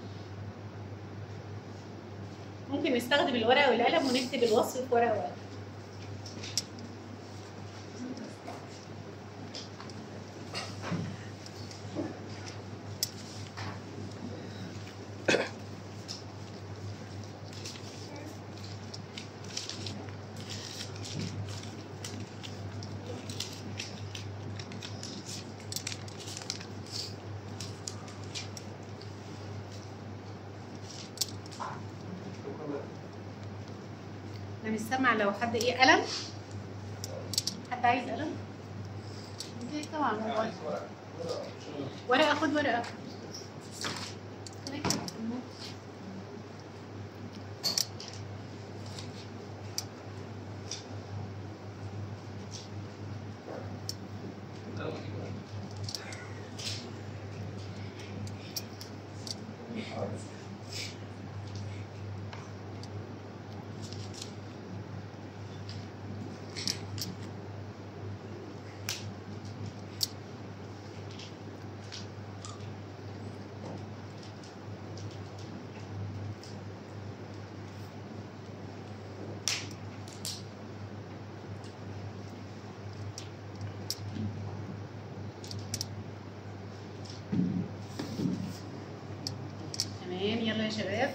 ممكن نستخدم الورقه والقلم ونكتب الوصف في ورقه وقلم. انا مش سامعه لو حد ايه قلم. حد عايز قلم؟ اوكي طبعا موبايل. ورقه، خد ورقه. تمام، يلا يا شباب.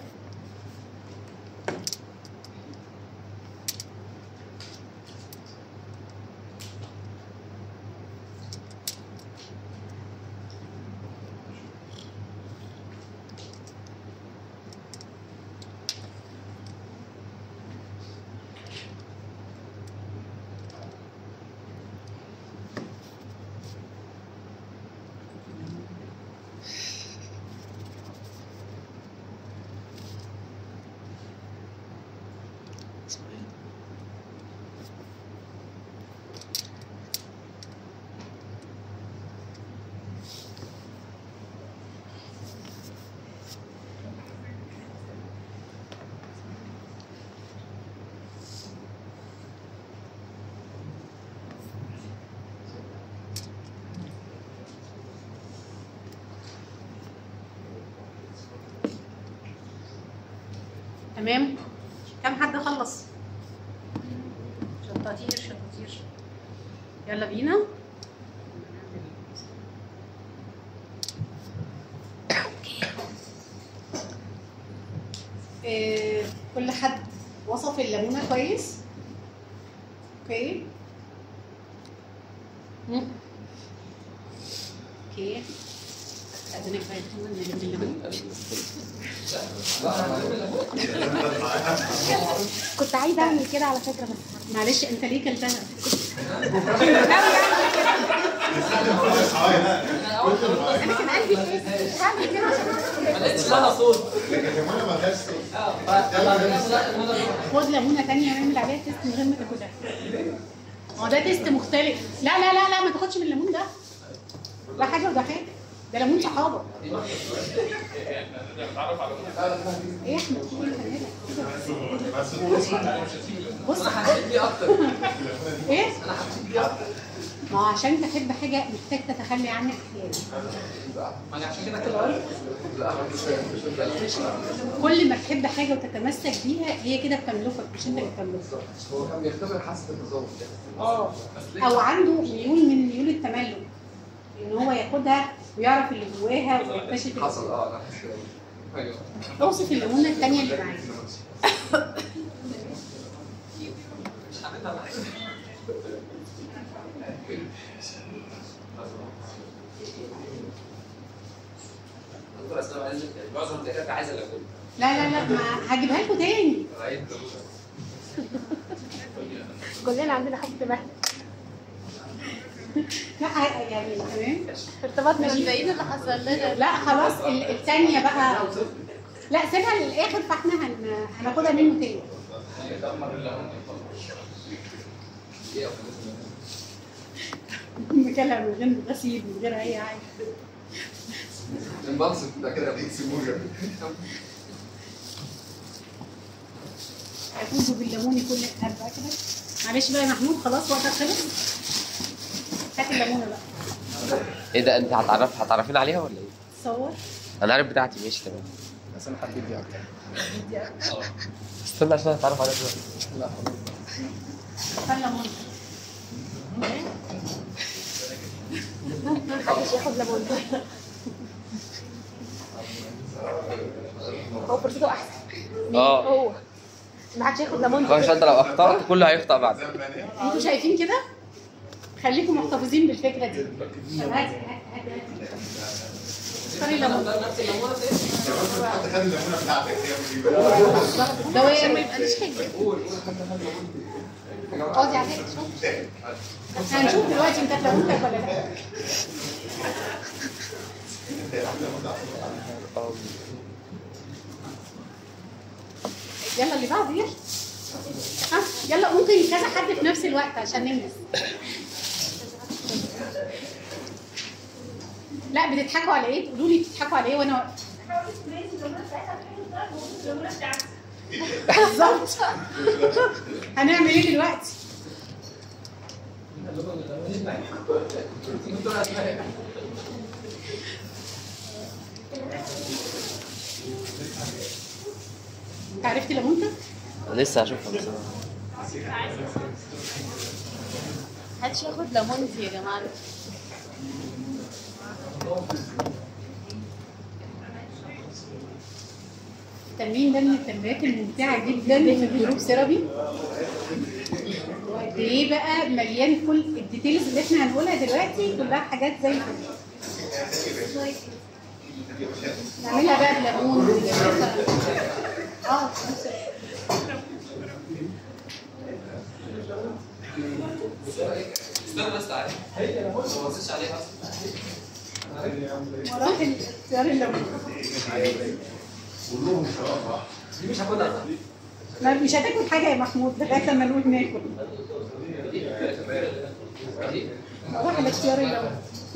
تمام، كم حد خلص؟ شطاطير شطاطير. يلا بينا. إيه، كل حد وصف الليمونه كويس؟ اوكي. مم. اوكي. استاذنك بقى كمان نجيب الليمون. كنت عايزه اعمل كده على فكره بس معلش انت ليه كلتها؟ انا كان قلبي كده هعمل كده عشان ما لقيتش لها صوت. لكن الليمونه ما فيهاش صوت. خد ليمونه ثانيه واعمل عليها تيست من غير ما تاكلها. هو ده تيست مختلف. لا لا لا لا، ما تاخدش من الليمون ده. ده حاجه وده حاجه. ده ليمون صحابه. ايه احنا بص ايه؟ ما هو عشان تحب حاجه محتاج تتخلي عنها احيانا. ما عشان كده كده كل ما تحب حاجه وتتمسك بيها هي كده بتملكك، مش انت اللي بتملكها. هو كان بيختبر حاسه النظام. اه، او عنده ميول من ميول التملك، ان هو ياخدها ويعرف اللي جواها ويكتشف. حصل اه انا ايوه. اوصف الليمونه الثانيه اللي معاك. معظم الدكاتره عايزه الليمون. لا لا لا، ما هجيبها لكم تاني. كلنا عندنا حب دماغ. لا يعني تمام. ارتباطنا مش بيه. باين اللي حصل لنا. لا خلاص، ال- الثانيه بقى لا سيبها للاخر، فاحنا هن... هناخدها منه تاني. مكلها من غير غسيل، من غير اي حاجه. المنصب ده كده بيكسبوه. هتوزوا بالليمون كل الحبه كده. معلش بقى يا محمود، خلاص وقتك خلص. هات الليمونه بقى. ايه ده، انت هتعرف هتعرفين عليها ولا ايه؟ تصور. انا عارف بتاعتي، ماشي تمام. بس انا حبيت دي اكتر. دي اكتر. استنى عشان هتعرف عليها دلوقتي. لا هات الليمونه. محدش ياخد ليمون. هو فرصته احسن. اه هو ما حدش ياخد ليمون. خلاص، انت لو اخطأت كله هيخطأ بعد. انتوا شايفين كده؟ خليكم محتفظين بالفكره دي. طب هاتي هاتي هاتي اختاري ليمون. نفس الليمونه تاني. حد خد الليمونه بتاعتك دواء ما يبقاليش حاجه. اقعدي عليك شوف. هنشوف دلوقتي انت ليمونتك ولا لا. يلا اللي بعده يلا. ها يلا ممكن كذا حد في نفس الوقت عشان ننجز. لا بتضحكوا على ايه؟ قولوا لي بتضحكوا على ايه وانا واقفه. بالظبط. هنعمل ايه دلوقتي؟ انت عرفت ليمونتك؟ لسه هشوفها بس. محدش ياخد ليمونتي يا جماعه. التمرين ده من التمرينات الممتعه جدا في الجروب ثيرابي. وقد ايه بقى مليان كل الديتيلز اللي احنا هنقولها دلوقتي كلها حاجات زي كده. نعملها بقى بليمون اه استنى بس تعالى. ما بصيتش عليها وراح اختيار الليمون. كلهم بصراحه دي مش هاخدها. لا مش هتاكل حاجه يا محمود لغايه لما نقول ناكل. وراح الاختيار الليمون.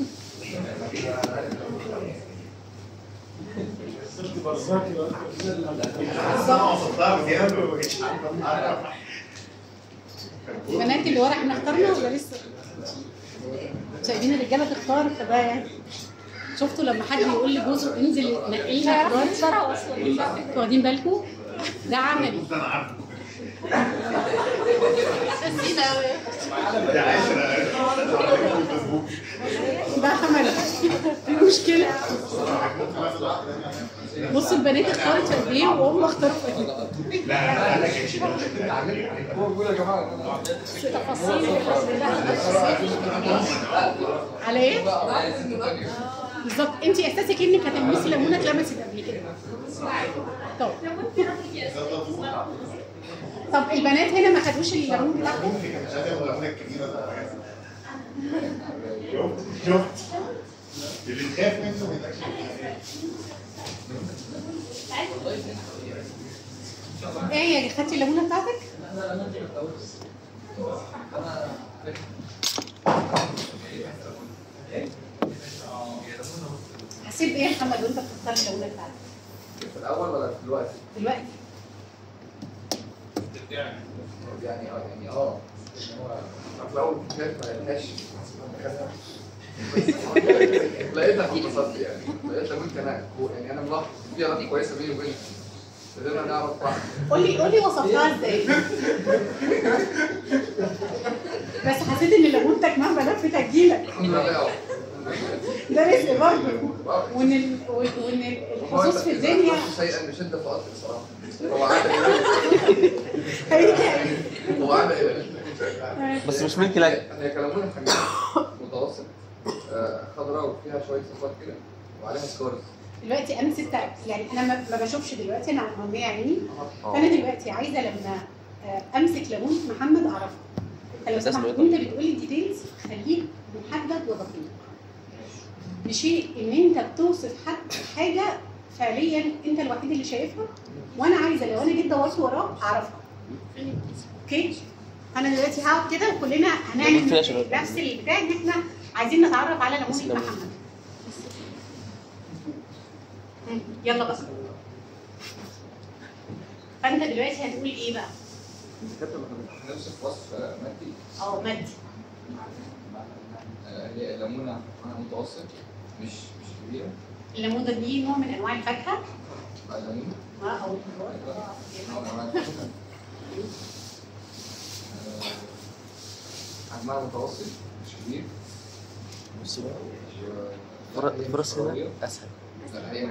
البنات اللي ورا احنا اخترنا ولا لسه؟ سايبين الرجاله تختار فده يعني شفتوا لما حد يقول لجوزه انزل نقي لنا خضار انتوا واخدين بالكم؟ ده عملي. حسينا قوي. ده عشرة ده عملي. في مشكله. بصوا البنات اختارت في قد ايه وهم اختاروا في قد ايه. لا انا كاتش هو بيقول يا جماعه تفاصيل على ايه؟ بالظبط انت احساسك انك هتلمسي ليمونه اتلمست قبل كده. طب طب البنات هنا ما خدوش الليمون بتاعهم؟ مش هتاخد الليمونه الكبيره ده. شفت شفت اللي تخاف منه ما يتاكلش. ايه يا خدتي الليمونه بتاعتك؟ حسيت بايه يا محمد وانت بتختار الليمونه بتاعتك؟ في الاول ولا دلوقتي؟ دلوقتي يعني اه يعني اه هو في الاول كنت ما لقيتهاش لقيتها اتبسطت يعني لقيتها قلت انا يعني انا ملاحظ في علاقه كويسه بيني وبينها قدرنا نعرف بعض. قول لي قول لي وصفتها ازاي؟ بس حسيت ان ليمونتك مهما لفت هتجيلك. الحمد لله ده رزق برضه وان ال... وان الحظوظ في الدنيا شيئا بشده في قطر بصراحه. هو عامل هو عامل ايه؟ بس مش ممكن اجي. هي كلامنا حميد متوسط خضراء وفيها شويه صفات كده وعليها سكارز. دلوقتي انا ست يعني انا ما ما بشوفش دلوقتي انا عماميه عيني فانا دلوقتي عايزه لما امسك ليمون محمد اعرفه. فلو سمحت وانت بتقولي الديتيلز خليك محدد ودقيق. ماشي ان انت بتوصف حد حاجه فعليا انت الوحيد اللي شايفها وانا عايزه لو انا جيت دورت وراه اعرفها. اوكي؟ انا دلوقتي هقعد كده وكلنا هنعمل نفس البتاع ان احنا عايزين نتعرف على ليمون محمد. يلا بقى. فانت دلوقتي هتقول ايه بقى؟ هنوصف وصف مادي. اه مادي. هي الليمونه متوسط مش مش كبيره. الليمون ده دي نوع من انواع الفاكهه. الليمون اه او الخضار. نوع من انواع الفاكهه. حجمها متوسط مش كبير. بص بقى الفرص هنا اسهل. لا هي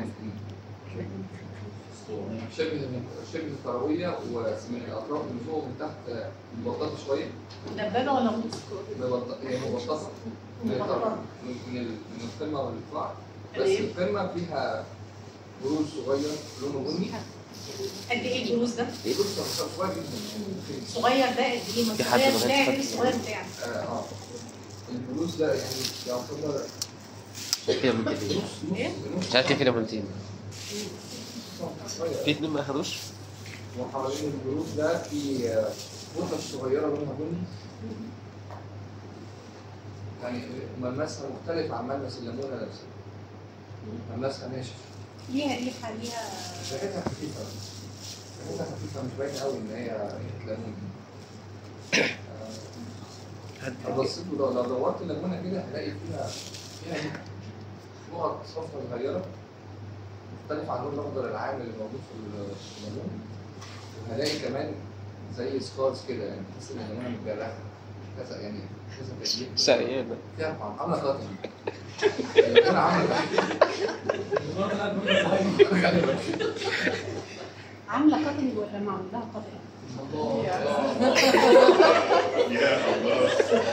شبه شبه الكرويه ومن الاطراف من فوق ومن تحت مبططه شويه. مدببه ولا مبططه؟ مبططه هي مبططه من من من القمه والارتفاع بس القمه فيها بروز صغير لونه بني. قد ايه البروز ده؟ بص هو صغير جدا. صغير ده قد ايه؟ في حد الصغير لغاية بتاعي غير دلوقتي الصغير بتاعك. اه البروز ده يعني يعتبر فيلامنتين. ايه؟ مش عارف ايه فيلامنتين. في اتنين ما اخدوش. وحوالين البروز ده في غرفة صغيرة لونها بني. يعني ملمسها مختلف عن ملمس الليمونة نفسها. ملمسها ناشف. ليها ريحه ليها ريحتها خفيفة. ريحتها خفيفة مش باينة قوي إن هي ريحة ليمون. لو بصيت لو لو دورت الليمونة كده هتلاقي فيها فيها نقط صفرا صغيرة مختلف عن اللون الأخضر العام اللي موجود في الليمون. وهلاقي كمان زي سكارز كده يعني تحس إن الليمونة متجرحة. كذا يعني كذا تجريح. شقيانة. فيها طعم عاملة كاتنج. الليمونة عاملة عامله كاتنج ولا معمول لها كاتنج؟ يا الله.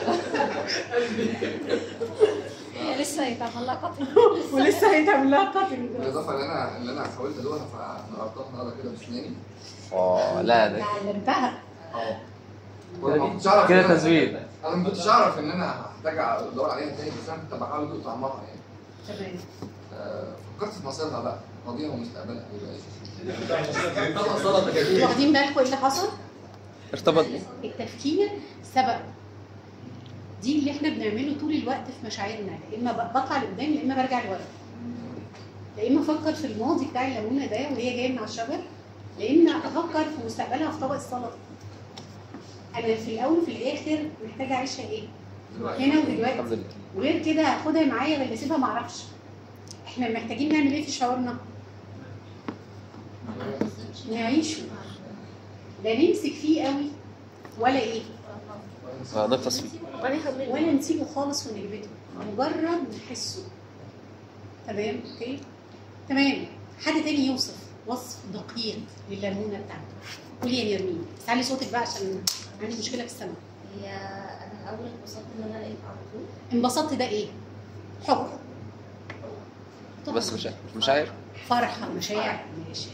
هي لسه هيتعمل لها قطع. ولسه هيتعمل لها كاتنج. بالإضافة اللي أنا اللي أنا حاولت أدوقها فنقرتها نقرة كده بأسناني. اه لا ده علمتها. اه. وأنا ما كنتش أعرف كده إن أنا- تزويد. أنا ما كنتش أعرف إن أنا هحتاج أدور عليها تاني بس أنا كنت بحاول أدوق طعمها يعني. تمام. آه، فكرت في مصيرها بقى ماضيها ومستقبلها هيبقى إيه. واخدين بالكم ايه اللي حصل؟ ارتبط. التفكير سبق. دي اللي احنا بنعمله طول الوقت في مشاعرنا، يا اما بطلع لقدام يا اما برجع لورا. يا اما افكر في الماضي بتاع الليمونه ده وهي جايه من على الشجر، يا اما افكر في مستقبلها في طبق السلطه. انا في الاول وفي الاخر محتاجه اعيشها ايه؟ هنا ودلوقتي. الحمد لله. وغير كده هاخدها معايا ولا اسيبها معرفش. احنا محتاجين نعمل ايه في شعورنا؟ نعيشه. لا نمسك فيه قوي ولا ايه؟ اه نغطس فيه. ولا نسيبه خالص ونكبته، مجرد نحسه. تمام؟ اوكي؟ تمام. حد تاني يوصف وصف دقيق لليمونه بتاعته. قولي يا نرمين، بس علي صوتك بقى عشان عندي مشكله في السمع. هي انا اول انبسطت ان انا لقيت على طول. انبسطت ده ايه؟ حب. بس مش مش مشاعر. فرحه، مشاعر، ماشي.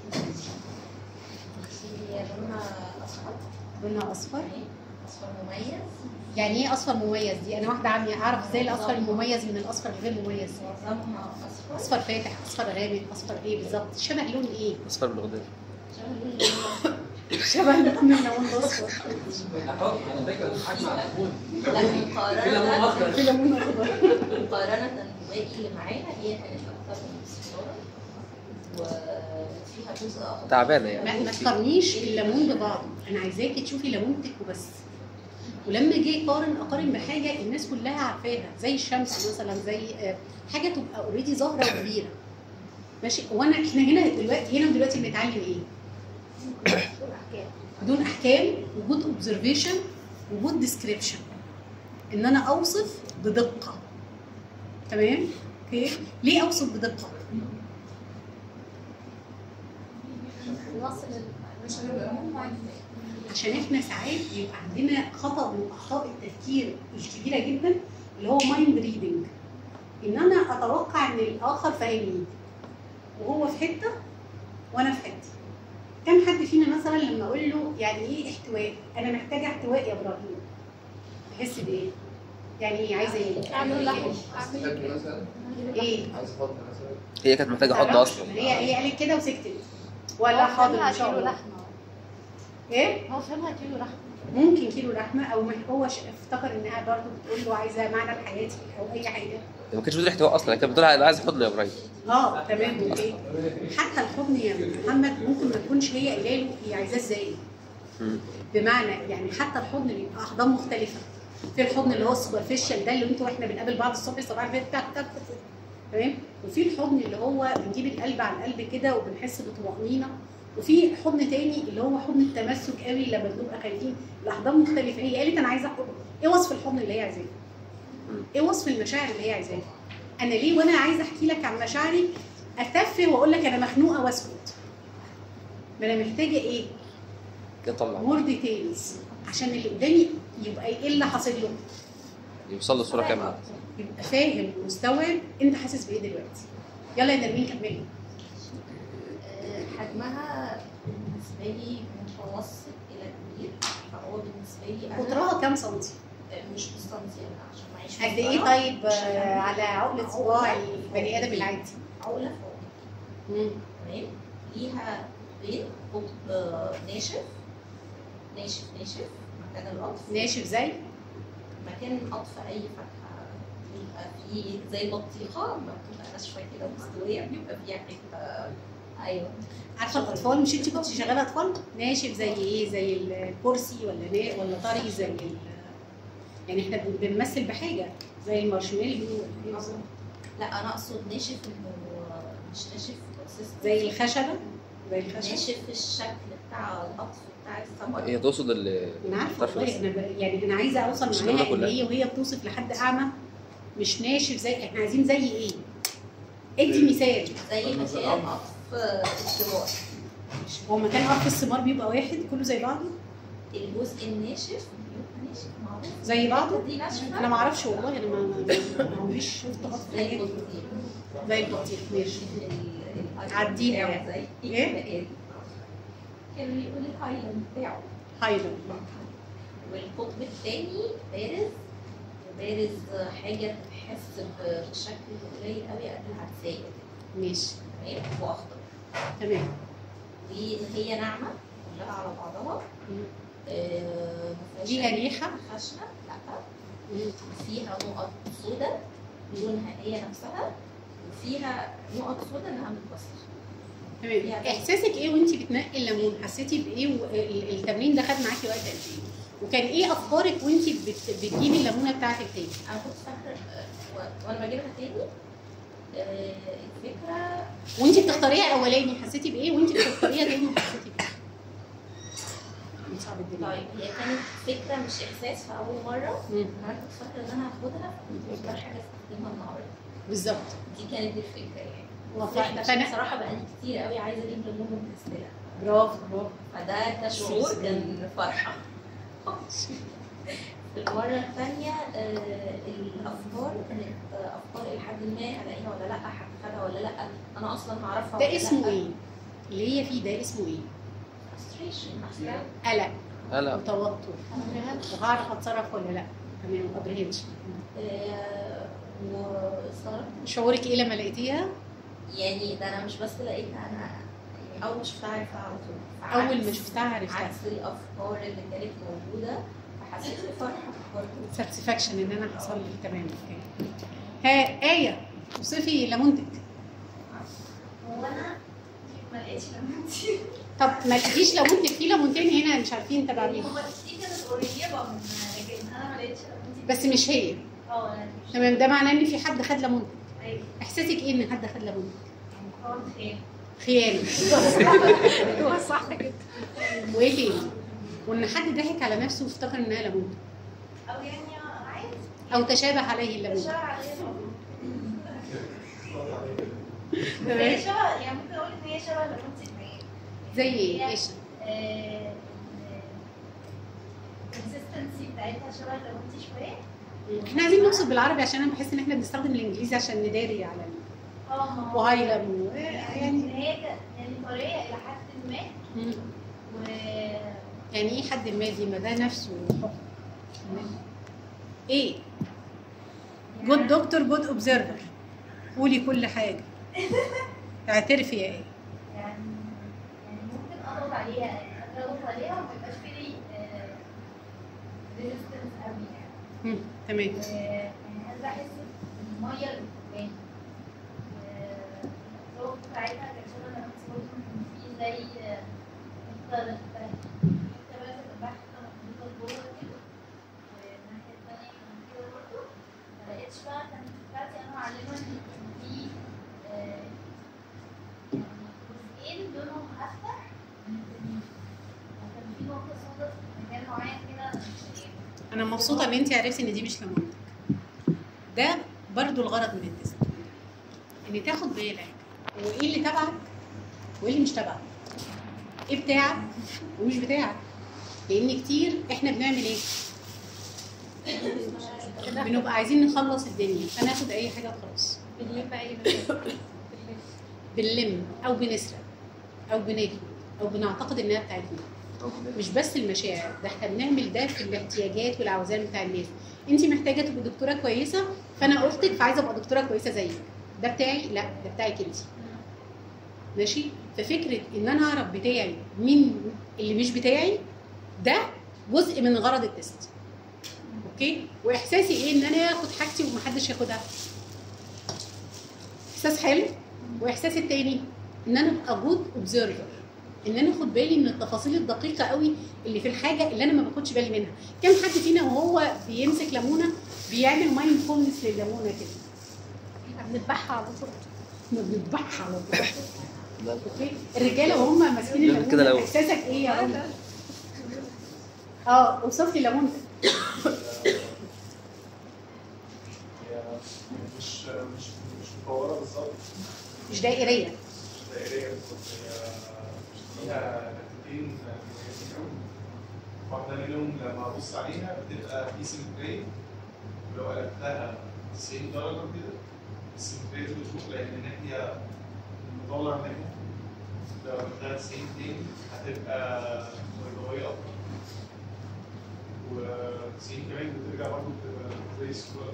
هي لونها اصفر. لونها اصفر. اصفر مميز. يعني ايه اصفر مميز دي؟ انا واحده عمي اعرف ازاي الاصفر المميز من الاصفر الغير مميز. معظمها اصفر. اصفر فاتح، اصفر غامق، اصفر ايه بالظبط؟ شبه لون ايه؟ اصفر من الغداد. شبه لون الليمون الاصفر. لا مقارنة في ليمون اخضر. مقارنة بالباقي اللي معانا هي كانت اكتر من السيجارة وفيها جزء اخر. تعبانه ما, يعني. ما تقارنيش الليمون ببعض، انا عايزاكي تشوفي ليمونتك وبس. ولما اجي اقارن اقارن بحاجه الناس كلها عارفاها زي الشمس مثلا، زي حاجه تبقى اوريدي ظاهره وكبيره. ماشي؟ وانا احنا هنا دلوقتي هنا دلوقتي بنتعلم ايه؟ بدون احكام، وجود اوبزرفيشن، وجود ديسكريبشن. ان انا اوصف بدقه. تمام؟ اوكي؟ ليه اوصف بدقه؟ نوصل عشان احنا ساعات بيبقى عندنا خطا من اخطاء التفكير الكبيره جدا اللي هو مايند ريدنج. ان انا اتوقع ان الاخر فاهمني وهو في حته وانا في حته. كم حد فينا مثلا لما اقول له يعني ايه احتواء؟ انا محتاجه احتواء يا ابراهيم. تحس بايه؟ يعني ايه؟ عايزه ايه؟ اعمل لحم. حضن مثلا. ايه؟ عايز حضن مثلا. هي كانت محتاجه حضن اصلا. هي هي قالت كده وسكتت. ولا حاضر ان شاء الله. ايه؟ هو فهمها كيلو لحمه. ممكن كيلو لحمه، او هو افتكر انها برضه بتقول له عايزه معنى لحياتي او اي حاجه. هي ما كانتش بتقول احتواء اصلا، كانت بتقول انا عايز حضن يا ابراهيم. اه تمام اوكي. حتى الحضن يا محمد ممكن ما تكونش هي قايله له هي عايزاه ازاي. بمعنى يعني حتى الحضن بيبقى احضان مختلفه. في الحضن اللي هو السوبرفيشال ده اللي انتوا واحنا بنقابل بعض الصبح صباح الخير تك تك تمام. وفي الحضن اللي هو بنجيب القلب على القلب كده وبنحس بطمأنينه. وفي حضن تاني اللي هو حضن التمسك قوي لما بنبقى خايفين. الاحضان مختلفه. هي قالت انا عايزه حضن. ايه وصف الحضن اللي هي عايزاه؟ ايه وصف المشاعر اللي هي عايزاها؟ انا ليه وانا عايزه احكي لك عن مشاعري اتفه واقول لك انا مخنوقه واسكت؟ ما انا محتاجه ايه؟ يطلع مور ديتيلز عشان اللي قدامي يبقى ايه اللي حاصل له؟ يوصل له الصوره كامله. يبقى فاهم ومستوعب انت حاسس بايه دلوقتي. يلا يا نرمين كملي. آه، حجمها بالنسبه لي متوسط الى كبير، فهو بالنسبه لي انا قطرها كام سنتي؟ آه، مش بالسنتي انا عشان معيش قد ايه مسطرة. طيب آه، على عقلة صباع البني ادم العادي؟ عقله فوق مم. تمام، ليها قطبين، قطب آه، ناشف ناشف ناشف مكان القطف، ناشف زي مكان قطف اي فاكهه بيبقى فيه زي البطيخه لما بتبقى ناشفه كده مستويه بيبقى فيها حته. ايوه عارفه الاطفال، مش انت كنت شغاله اطفال؟ ناشف زي ايه؟ زي الكرسي ولا نا ولا طري زي ال... يعني احنا بن- بنمثل بحاجه زي المارشميلو ولا إيه بالظبط؟ لا انا اقصد ناشف انه مش ناشف consistent. زي الخشبه زي الخشب. ناشف في الشكل بتاع القطف بتاع الثمر. هي تقصد ال انا عارفه الطرف والله، بس. انا ب... يعني انا عايزه اوصل مش معاها الأولى ان كلها. هي وهي بتوصف لحد اعمى مش ناشف زي احنا عايزين زي ايه؟ ادي مثال. زي مكان قطف الثمار. هو مكان قرف الثمار بيبقى واحد كله زي بعضه؟ الجزء الناشف بيبقى ناشف معروف زي بعضه؟ دي ناشفه انا ما اعرفش والله، انا ما ما- ما عمريش شفت قطف زي حياتي. البطيخ. زي البطيخ ماشي. ال- ال- عديها. بتاعه زي إيه؟ كانوا بيقول الهايلاند بتاعه. هايلاند. والقطب الثاني بارز، وبارز حاجه تحس بشكل قليل قوي قد العدسيه كده. ماشي تمام واخضر. تمام. دي هي ناعمه كلها على بعضها. مم. آه، ما فيهاش ليها ريحه؟ خشنه لا، مم. فيها نقط سوداء لونها هي نفسها، وفيها نقط سوداء انها متوسخه. تمام. احساسك ايه وانت بتنقي الليمون؟ حسيتي بايه؟ والتمرين ده خد معاكي وقت قد ايه؟ وكان ايه افكارك وانت بت- بتجيبي الليمونه بتاعتك تاني؟ انا كنت فاكره آه، و- وانا بجيبها تاني آه، الفكره وانت بتختاريها اولاني حسيتي بايه؟ وانت بتختاريها تاني حسيتي بايه؟ صعب الدنيا. طيب هي كانت فكره مش احساس في اول مره. مم. انا كنت فاكره ان انا هاخدها كنت بختار حاجه استخدمها النهارده. بالظبط. دي كانت الفكره يعني. وف- عشان فانا بصراحه بقالي كتير قوي عايزه اجيب ليمون متكستله، برافو برافو. فده كشعور كان فرحه. المرة الثانية الأفكار كانت آه، أفكار إلى حد ما ألاقيها ولا لأ، حد خدها ولا لأ، أنا أصلا هعرفها ده ولا اسمه لأ. ايه؟ اللي هي فيه ده اسمه ايه؟ frustration. قلق لا وتوتر وهعرف اتصرف ولا لا. تمام. ابرهنش. آه، واستغربت شعورك ايه لما لقيتيها؟ يعني ده أنا مش بس لقيتها، أنا يعني أول ما شفتها عرفتها على طول. اول ما عكس- شفتها عرفتها. عكس الأفكار اللي كانت موجودة فحسيت بفرحة برضه. ساتسفاكشن ان انا حصل لي. تمام. اوكي. ها آية وصفي ليمونتك. هو انا ما لقيتش ليمونتي. طب ما لقيتيش ليمونتك؟ في ليمونتين هنا مش عارفين تبع مين. هو دي كانت قريبه من، لكن انا ما لقيتش ليمونتي. بس مش هي. اه انا مش تمام. ده معناه ان في حد خد ليمونتك. ايوه احساسك ايه ان حد خد ليمونتك؟ كنت خير. خيانة. هو صح كده. وايه تاني؟ وان حد ضحك على نفسه وافتكر انها ليمونتك او يعني عادي او تشابه عليه شبه الليمونتك. عليها. تمام. هي شبه، يعني ممكن اقول ان هي شبه ليمونتي في حاجات. زي ايه؟ ايش؟ الكونسستنسي بتاعتها شبه ليمونتي شويه. احنا عايزين نوصل بالعربي عشان انا بحس ان احنا بنستخدم الانجليزي عشان نداري على ال- اه ما هو وهايلم و- يعني يعني هي ك- يعني طريقه الى حد ما مم. و يعني ايه حد ما دي؟ ما ده نفسه حكم. ايه؟ جود دكتور جود اوبزرفر. قولي كل حاجه. اعترفي يا ايه؟ يعني يعني ممكن اضغط عليها، يعني اضغط عليها وما يبقاش في ريزيستنس قوي يعني. مم. تمام. و- يعني انا بحس الميه اللي قدامي الصوت بتاعتها كانت شبه لما صوت في زي انت انت بقى في البحث محطوطه جوه كده، والناحيه الثانيه كان كده برضه. ما لقيتش بقى كانت بتاعتي انا معلمه ان في آه، يعني جزئين لونهم افتح من التانيين، وكان في نقطه سوداء في مكان معين كده مش لاقيها. انا مبسوطه ان انت عرفتي ان دي مش ليمونتك. ده برضو الغرض من التست، ان تاخد بالك وايه اللي تبعك وايه اللي مش تبعك، ايه بتاعك ومش بتاعك. لان كتير احنا بنعمل ايه؟ بنبقى عايزين نخلص الدنيا فناخد اي حاجه وخلاص. بنلم اي مكان. بنلم او بنسرق او بنجري او بنعتقد انها بتاعتنا. مش بس المشاعر، ده احنا بنعمل ده في الاحتياجات والعوزان بتاع الناس. انت محتاجه تبقي دكتوره كويسه فانا اختك فعايزه ابقى دكتوره كويسه زيك. ده بتاعي؟ لا، ده بتاعك انت. ماشي؟ ففكره ان انا اعرف بتاعي مين اللي مش بتاعي ده جزء من غرض التست. اوكي؟ واحساسي ايه ان انا اخد حاجتي ومحدش ياخدها. احساس حلو. واحساس التاني ان انا ابقى جود اوبزرفر، ان انا اخد بالي من التفاصيل الدقيقه قوي اللي في الحاجه اللي انا ما باخدش بالي منها. كم حد فينا وهو بيمسك ليمونه بيعمل مايندفولنس لليمونه كده؟ احنا بنذبحها على طول. ما بنذبحها على طول. اوكي؟ الرجاله وهم ماسكين الليمونه كده لو- احساسك ايه يا رب؟ اه اوصف لي ليمونتك. هي مش مش مش مطوره بالظبط، مش دائريه. مش دائريه بالظبط، هي فيها نتيجتين مميزين قوي. واحده منهم لما ابص عليها بتبقى في سيمتريه، ولو قلبتها تسعين درجه كده السيمتريه دي بتروح لان الناحيه المطلع منها. لو قلبتها تسعين تاني هتبقى بيضاويه اكتر. وتسعين كمان بترجع برضه بتبقى زي الصوره.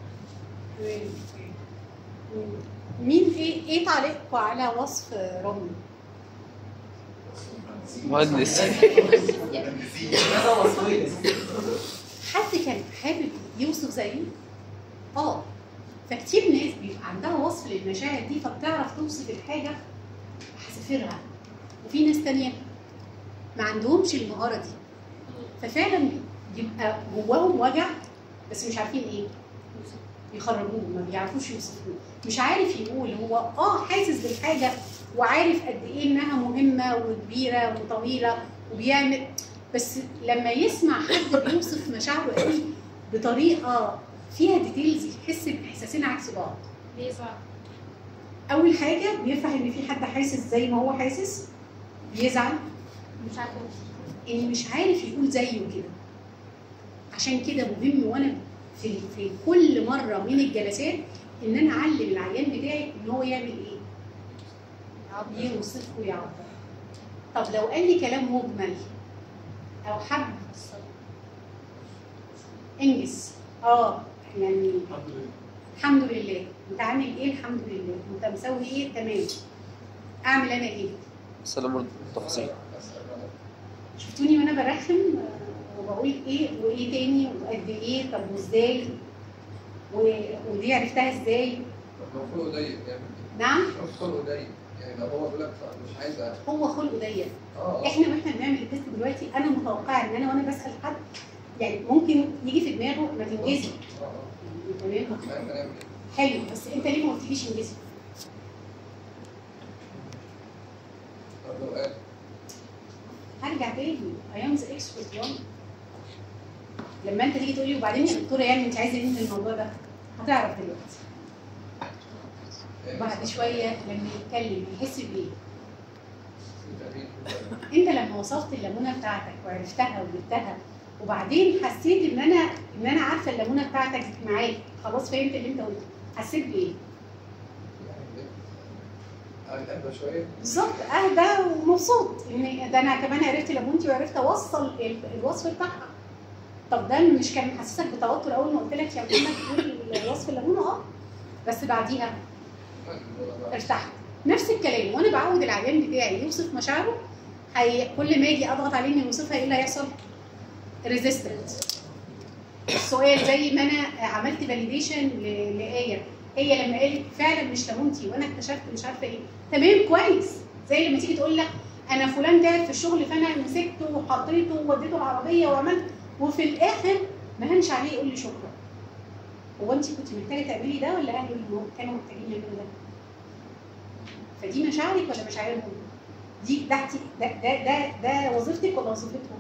مين ايه ايه تعليقكم على وصف رامي؟ مهندس. حد كان حابب يوصف زيه؟ اه. فكتير ناس بيبقى عندها وصف للمشاعر دي فبتعرف توصف الحاجه بحذافيرها، وفي ناس تانية ما عندهمش المهاره دي ففعلا بيبقى جواهم وجع بس مش عارفين ايه يخرجوه، ما بيعرفوش يوصفوه. مش عارف يقول هو اه حاسس بالحاجه وعارف قد ايه انها مهمه وكبيره وطويله وبيعمل، بس لما يسمع حد بيوصف مشاعره قوي بطريقه فيها ديتيلز يحس باحساسين عكس بعض. بيزعل. اول حاجه بيفرح ان في حد حاسس زي ما هو حاسس، بيزعل مش عارفه ان مش عارف يقول زيه كده. عشان كده مهم وانا في في كل مره من الجلسات ان انا اعلم العيان بتاعي ان هو يعمل ايه؟ يوصف ويعبر. طب لو قال لي كلام مجمل او حب انجز اه يعني الحمد لله. الحمد لله. انت عامل ايه؟ الحمد لله. انت مسوي ايه؟ تمام. اعمل انا ايه؟ سلام التفاصيل. شفتوني وانا برخم آه، وبقول ايه وايه تاني وقد ايه طب وازاي و- ودي عرفتها ازاي؟ طب لو خلقه ضيق يعمل ايه؟ نعم. لو خلقه ضيق يعني لو هو بيقول لك مش عايز أ- هو خلقه ضيق. اه احنا واحنا بنعمل التست دلوقتي انا متوقعه ان انا وانا بسال حد يعني ممكن يجي في دماغه ما تنجزي. اه اه تمام. ما احنا نعمل ايه؟ حلو بس انت ليه ما قلتليش انجزي؟ طب لو قال هرجع تاني I am the expert one. لما انت تيجي تقول لي وبعدين يا دكتوره يعني انت عايزه ايه من الموضوع ده؟ هتعرف دلوقتي. بعد شويه لما يتكلم يحس بايه؟ انت لما وصفت الليمونه بتاعتك وعرفتها وجبتها وبعدين حسيت ان انا ان انا عارفه الليمونه بتاعتك معاك خلاص فهمت اللي انت قلته، حسيت بايه؟ يعني اهدى شويه بالظبط اهدى ومبسوط ان ده انا كمان عرفت ليمونتي وعرفت اوصل ال- الوصف بتاعها. طب ده مش كان محسسك بتوتر اول ما قلت لك يا محمد تقول وصف الليمونه؟ اه بس بعديها ارتحت. نفس الكلام وانا بعود العيان بتاعي يوصف مشاعره هي كل ما اجي اضغط عليه انه يوصفها ايه اللي هيحصل؟ ريزيستنت. السؤال زي ما انا عملت فاليديشن لآية، هي لما قالت فعلا مش ليمونتي وانا اكتشفت مش عارفه ايه، تمام كويس. زي لما تيجي تقول لك انا فلان تعب في الشغل فانا مسكته وحطيته ووديته العربيه وعملت وفي الاخر ما هنش عليه يقول لي شكرا. هو انت كنت محتاجه تعملي ده ولا اهله اللي كانوا محتاجين يعملوا ده؟ فدي مشاعرك ولا مشاعرهم؟ دي ده ده ده ده, ده وظيفتك ولا وظيفتهم؟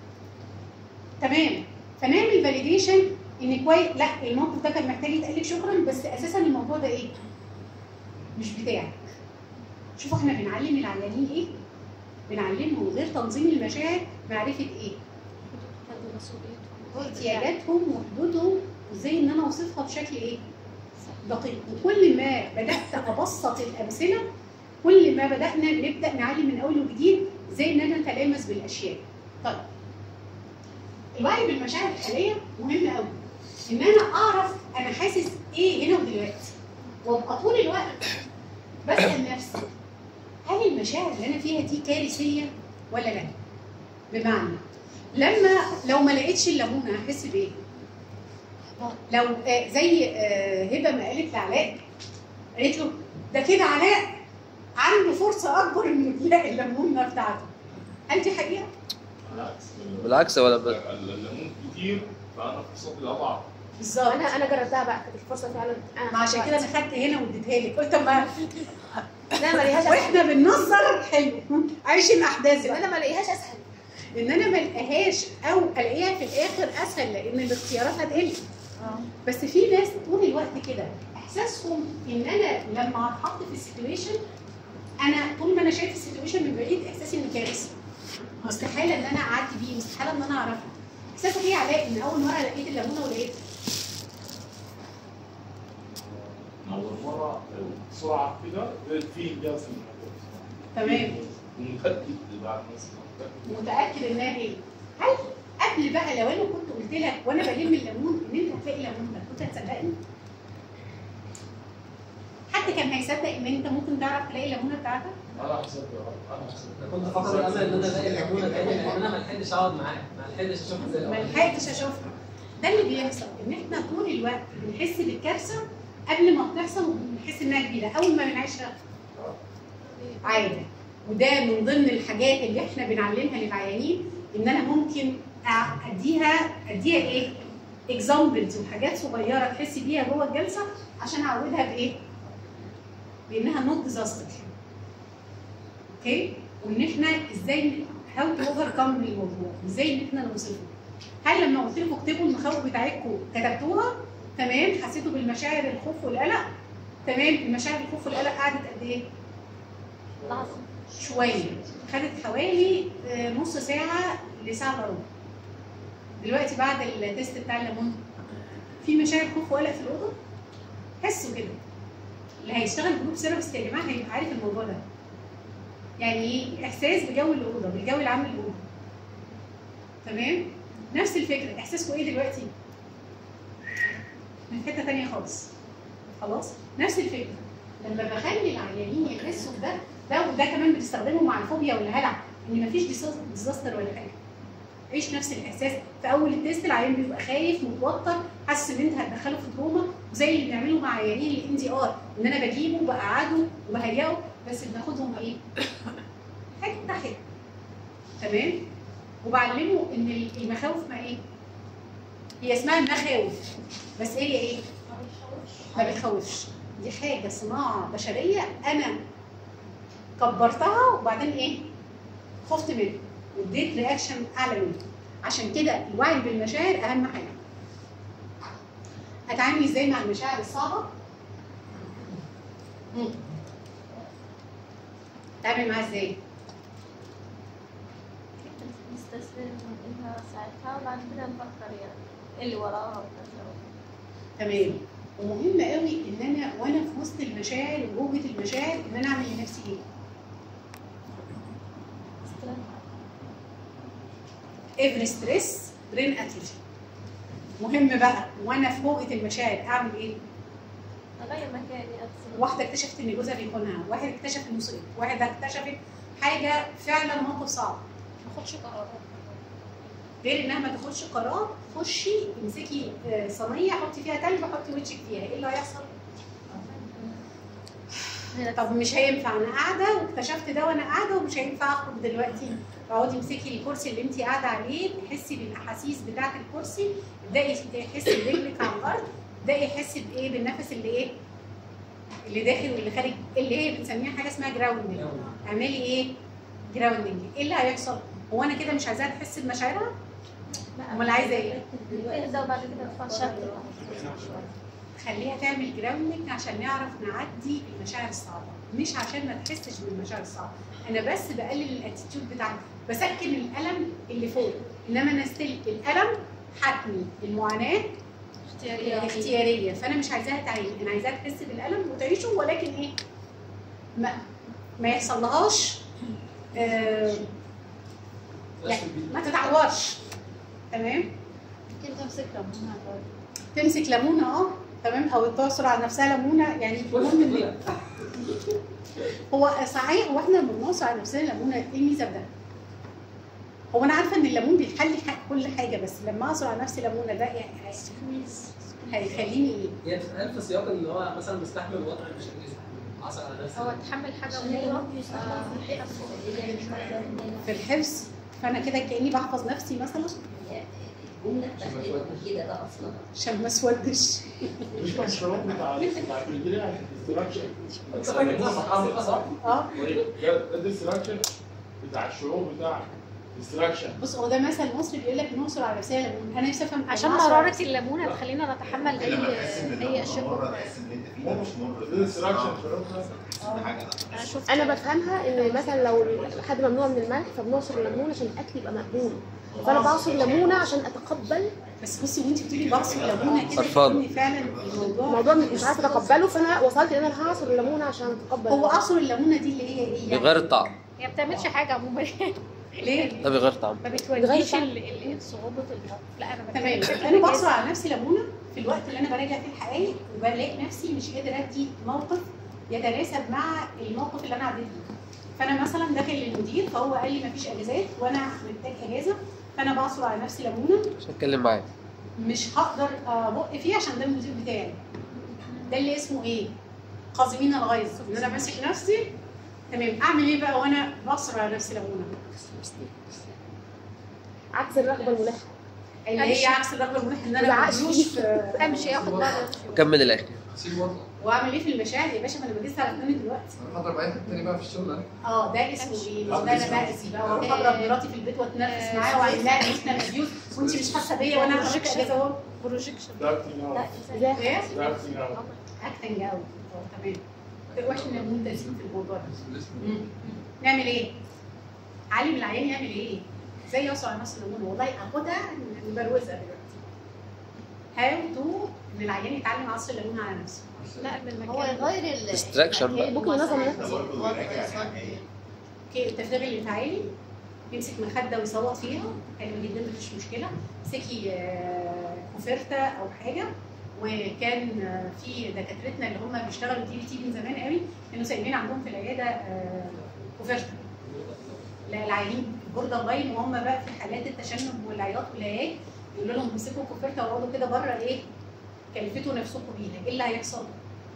تمام. فنعمل فاليديشن ان كويس لا الموقف ده كان محتاج يتقال لك شكرا بس اساسا الموضوع ده ايه؟ مش بتاعك. شوفوا احنا بنعلم العيانين ايه؟ بنعلمهم غير تنظيم المشاعر معرفه ايه؟ احتياجاتهم وحدودهم وازاي ان انا اوصفها بشكل ايه؟ دقيق. وكل ما بدات ابسط الامثله كل ما بدانا نبدا نعلي من اول وجديد ازاي ان انا اتلامس بالاشياء. طيب الوعي بالمشاعر الحاليه مهم قوي، ان انا اعرف انا حاسس ايه هنا ودلوقتي، وابقى طول الوقت بسال نفسي هل المشاعر اللي انا فيها دي كارثيه ولا لا؟ بمعنى لما لو ما لقيتش الليمونه هحس بايه؟ لو آه زي آه هبه ما قالت لعلاء، قالت له ده كده علاء عنده فرصه اكبر انه يلاقي الليمونه بتاعته. هل دي حقيقه؟ بالعكس بالعكس ولا ب... الليمون كتير فانا فرصتي اضعف. بالظبط. انا انا جربتها بقى، كانت الفرصه فعلا انا ما عشان كده انا خدت هنا واديتها لك، قلت ما لا ما لقيهاش واحنا بننظر حلو عايش الاحداث ان بقى. انا ما الاقيهاش اسهل، ان انا ما الاقيهاش او الاقيها في الاخر اسهل لان الاختيارات هتقل. بس في ناس طول الوقت كده احساسهم ان انا لما هتحط في السيتويشن، انا طول ما انا شايف السيتويشن من بعيد احساسي انه كارثه، مستحيله ان انا اعدي بيه، مستحيله ان انا اعرفها. احساسك ايه علاء ان اول مره لقيت الليمونه ولقيتها؟ اول مره بسرعه كده لقيت فيه جاز في الموضوع. تمام. ومتاكد بعد نص متاكد انها هي. هل قبل بقى لو انا كنت قلت لك وانا بلم الليمون ان انت هتلاقي ليمون كنت هتصدقني؟ حد كان هيصدق ان انت ممكن تعرف تلاقي الليمونه بتاعتك؟ انا حسيت انا حسيت كنت فاكر امل ان انا الاقي الليمونه تاني لان انا ما لحقتش اقعد معاه، ما لحقتش اشوفها زي ما الاول. لحقتش اشوفها. ده اللي بيحصل، ان احنا طول الوقت بنحس بالكارثه قبل ما بتحصل وبنحس انها كبيره، اول ما بنعيشها عادي. وده من ضمن الحاجات اللي احنا بنعلمها للعيانين، ان انا ممكن اديها اديها ايه؟ اكزامبلز وحاجات صغيره تحسي بيها جوه الجلسه عشان اعودها بايه؟ بانها نوت ديزاستر. اوكي؟ وان احنا ازاي هاو تو اوفر كم الموضوع، ازاي ان احنا نوصفه. هل لما قلت لكم اكتبوا المخاوف بتاعتكم كتبتوها؟ تمام؟ حسيتوا بالمشاعر الخوف والقلق؟ تمام؟ المشاعر الخوف والقلق قعدت قد ايه؟ لحظه شويه، خدت حوالي نص ساعه لساعه الا ربع. دلوقتي بعد التيست بتاع الليمون في مشاعر خوف وقلق في الاوضه؟ حسوا كده. اللي هيشتغل جروب سيرفيس يا جماعه هيبقى عارف الموضوع ده. يعني ايه؟ احساس بجو الاوضه، بالجو العام للاوضه. تمام؟ نفس الفكره، احساسكم ايه دلوقتي؟ من حته ثانيه خالص. خلاص؟ نفس الفكره. لما بخلي العيانين يحسوا بده، ده وده كمان بتستخدمه مع الفوبيا والهلع، ان مفيش ديزاستر ولا حاجه. عيش نفس الاحساس. في اول التيست العيان بيبقى خايف متوتر، حاسس ان انت هتدخله في تروما، وزي اللي بنعمله مع عيانين الان دي ار، ان انا بجيبه وبقعده وبهيئه، بس بناخدهم ايه؟ حته حته. تمام؟ وبعلمه ان المخاوف ما ايه؟ هي اسمها مخاوف، بس هي ايه؟ ما بتخوفش. دي حاجه صناعه بشريه انا كبرتها وبعدين ايه؟ خفت منه واديت رياكشن اعلى منه. عشان كده الوعي بالمشاعر اهم حاجه. اتعامل ازاي مع المشاعر الصعبه؟ امم اتعامل معاها ازاي؟ نستسلم ونقولها ساعتها وبعد كده نفكر يعني ايه اللي وراها وكذا. تمام. ومهم قوي ان انا وانا في وسط المشاعر وجوه المشاعر ان انا اعمل لنفسي ايه؟ every stress brain atrophy. مهم بقى وانا في فوقة المشاعر اعمل ايه؟ اغير مكاني افصل. واحده اكتشفت ان جوزها بيخونها، واحد اكتشف انه سقط، واحده اكتشفت حاجه فعلا موقف صعب. ما اخدش قرارات. غير انها ما تاخدش قرار، خشي امسكي صينيه حطي فيها تلج وحطي وشك فيها، ايه اللي هيحصل؟ طب مش هينفع، انا قاعده واكتشفت ده وانا قاعده ومش هينفع اخرج دلوقتي. اقعدي امسكي الكرسي اللي انت قاعده عليه، تحسي بالاحاسيس بتاعه الكرسي، ابداي تحسي برجلك على الارض، ابداي تحسي بايه؟ بالنفس اللي ايه؟ اللي داخل واللي خارج، اللي هي بنسميها حاجه اسمها جراوندنج. اعملي ايه؟ جراوندنج. ايه اللي هيحصل؟ هو انا كده مش عايزاها تحس بمشاعرها؟ امال عايزه ايه؟ تهدى وبعد كده تفشل. خليها تعمل جراوندنج عشان نعرف نعدي المشاعر الصعبه، مش عشان ما تحسش بالمشاعر الصعبه. انا بس بقلل الاتيتيود بتاعتي، بسكن الالم اللي فوق، انما انا ستيل الالم حتمي، المعاناه اختياريه اختياريه، فانا مش عايزاها تعين، انا عايزاها تحس بالالم وتعيشه، ولكن ايه ما ما يحصلهاش آه يعني ما تتعورش. تمام. ممكن تمسك ليمونه تمسك ليمونه اه تمام، او تعصر على نفسها ليمونه، يعني المهم ان هو صحيح. هو احنا لما بنعصر على نفسنا ليمونه ايه الميزه بده؟ هو انا عارفه ان الليمون بيحلي كل حاجه، بس لما اعصر على نفسي ليمونه ده يعني هيخليني ايه؟ هي بتتقال في سياق ان هو مثلا مستحمل وضع مش عصر على نفسه. هو تحمل حاجه غلط في الحفظ، فانا كده كاني بحفظ نفسي مثلا الجمله الداخليه كده ده اصلا عشان ما اسودش. مش الشروط بتاع بتاع الدراع الاستراكشر اه ده الاستراكشر بتاع الشعور بتاع الاستراكشر. بص هو ده مثل مصري بيقول لك نعصر على نفسنا ليمون، انا نفسي افهم عشان مراره الليمونه تخلينا نتحمل اي اي اشياء. انا شفت انا بفهمها ان مثلا لو حد ممنوع من الملح فبنعصر الليمون عشان الاكل يبقى مقبول، فانا بعصر ليمونه عشان اتقبل. بس بصي وانت بتقولي بعصر ليمونه كده قرفان. فعلا الموضوع الموضوع مش عارفه اتقبله، فانا وصلت ان انا هعصر الليمونه عشان اتقبل. هو اعصر الليمونه دي اللي هي ايه؟ بيغير الطعم. هي ما بتعملش حاجه عموما. ليه؟ ده بيغير الطعم. ما بتوديش صعوبه الهضم. لا انا تمام. بتكلم انا بعصر على نفسي ليمونه في الوقت اللي انا براجع فيه الحقائق، وبلاقي نفسي مش قادره ادي موقف يتناسب مع الموقف اللي انا عديت بيه. فانا مثلا داخل للمدير فهو قال لي مفيش اجازات وانا محتاج اجازه، فانا بعصر على نفسي ليمونه عشان اتكلم معاه. مش هقدر ابق فيه عشان ده المدير بتاعي. ده اللي اسمه ايه؟ قازمين الغيظ، ان انا ماسك نفسي. تمام. اعمل ايه بقى وانا بعصر على نفسي ليمونه؟ عكس الرغبه الملحه اللي هي عكس الرغبه الملحه، ان انا ما بدوش امشي اخد بقى كمل الاخر. واعمل ايه في المشاعر يا باشا؟ ما انا بديس على فمي دلوقتي. انا هضرب اي حد تاني بقى في الشغل. اه ده اسمه ايه؟ ده انا بأذي بقى واروح اضرب مراتي في البيت واتنرفز معاها واعمل لها ايموشنال ابيوز وانت مش حاسه بيا وانا هشك اجازه اهو. بروجيكشن. ايه؟ اكتنج قوي. اه تمام. واحنا ممتازين في الموضوع ده. نعمل ايه؟ علم العيان يعمل ايه؟ ازاي يعصر على نفس الليمونه؟ والله اخدها نبروزها دلوقتي. هاو تو ان العيان يتعلم عصر الليمونه على نفسه. لا من هو يغير ال ديستراكشن بقى. ممكن ينظم نفسه. اوكي. التفريغ الانفعالي يمسك مخده ويصوت فيها، حلو جدا مفيش مشكله. امسكي كوفرته او حاجه. وكان في دكاترتنا اللي هم بيشتغلوا تي بي تي من زمان قوي كانوا سايبين عندهم في العياده كوفرته للعيانين بوردر لاين، وهم بقى في حالات التشنج والعياط والهياج يقولوا لهم امسكوا كوفرته واقعدوا كده بره ايه؟ كلفتوا نفسكم بيها. ايه اللي هيحصل؟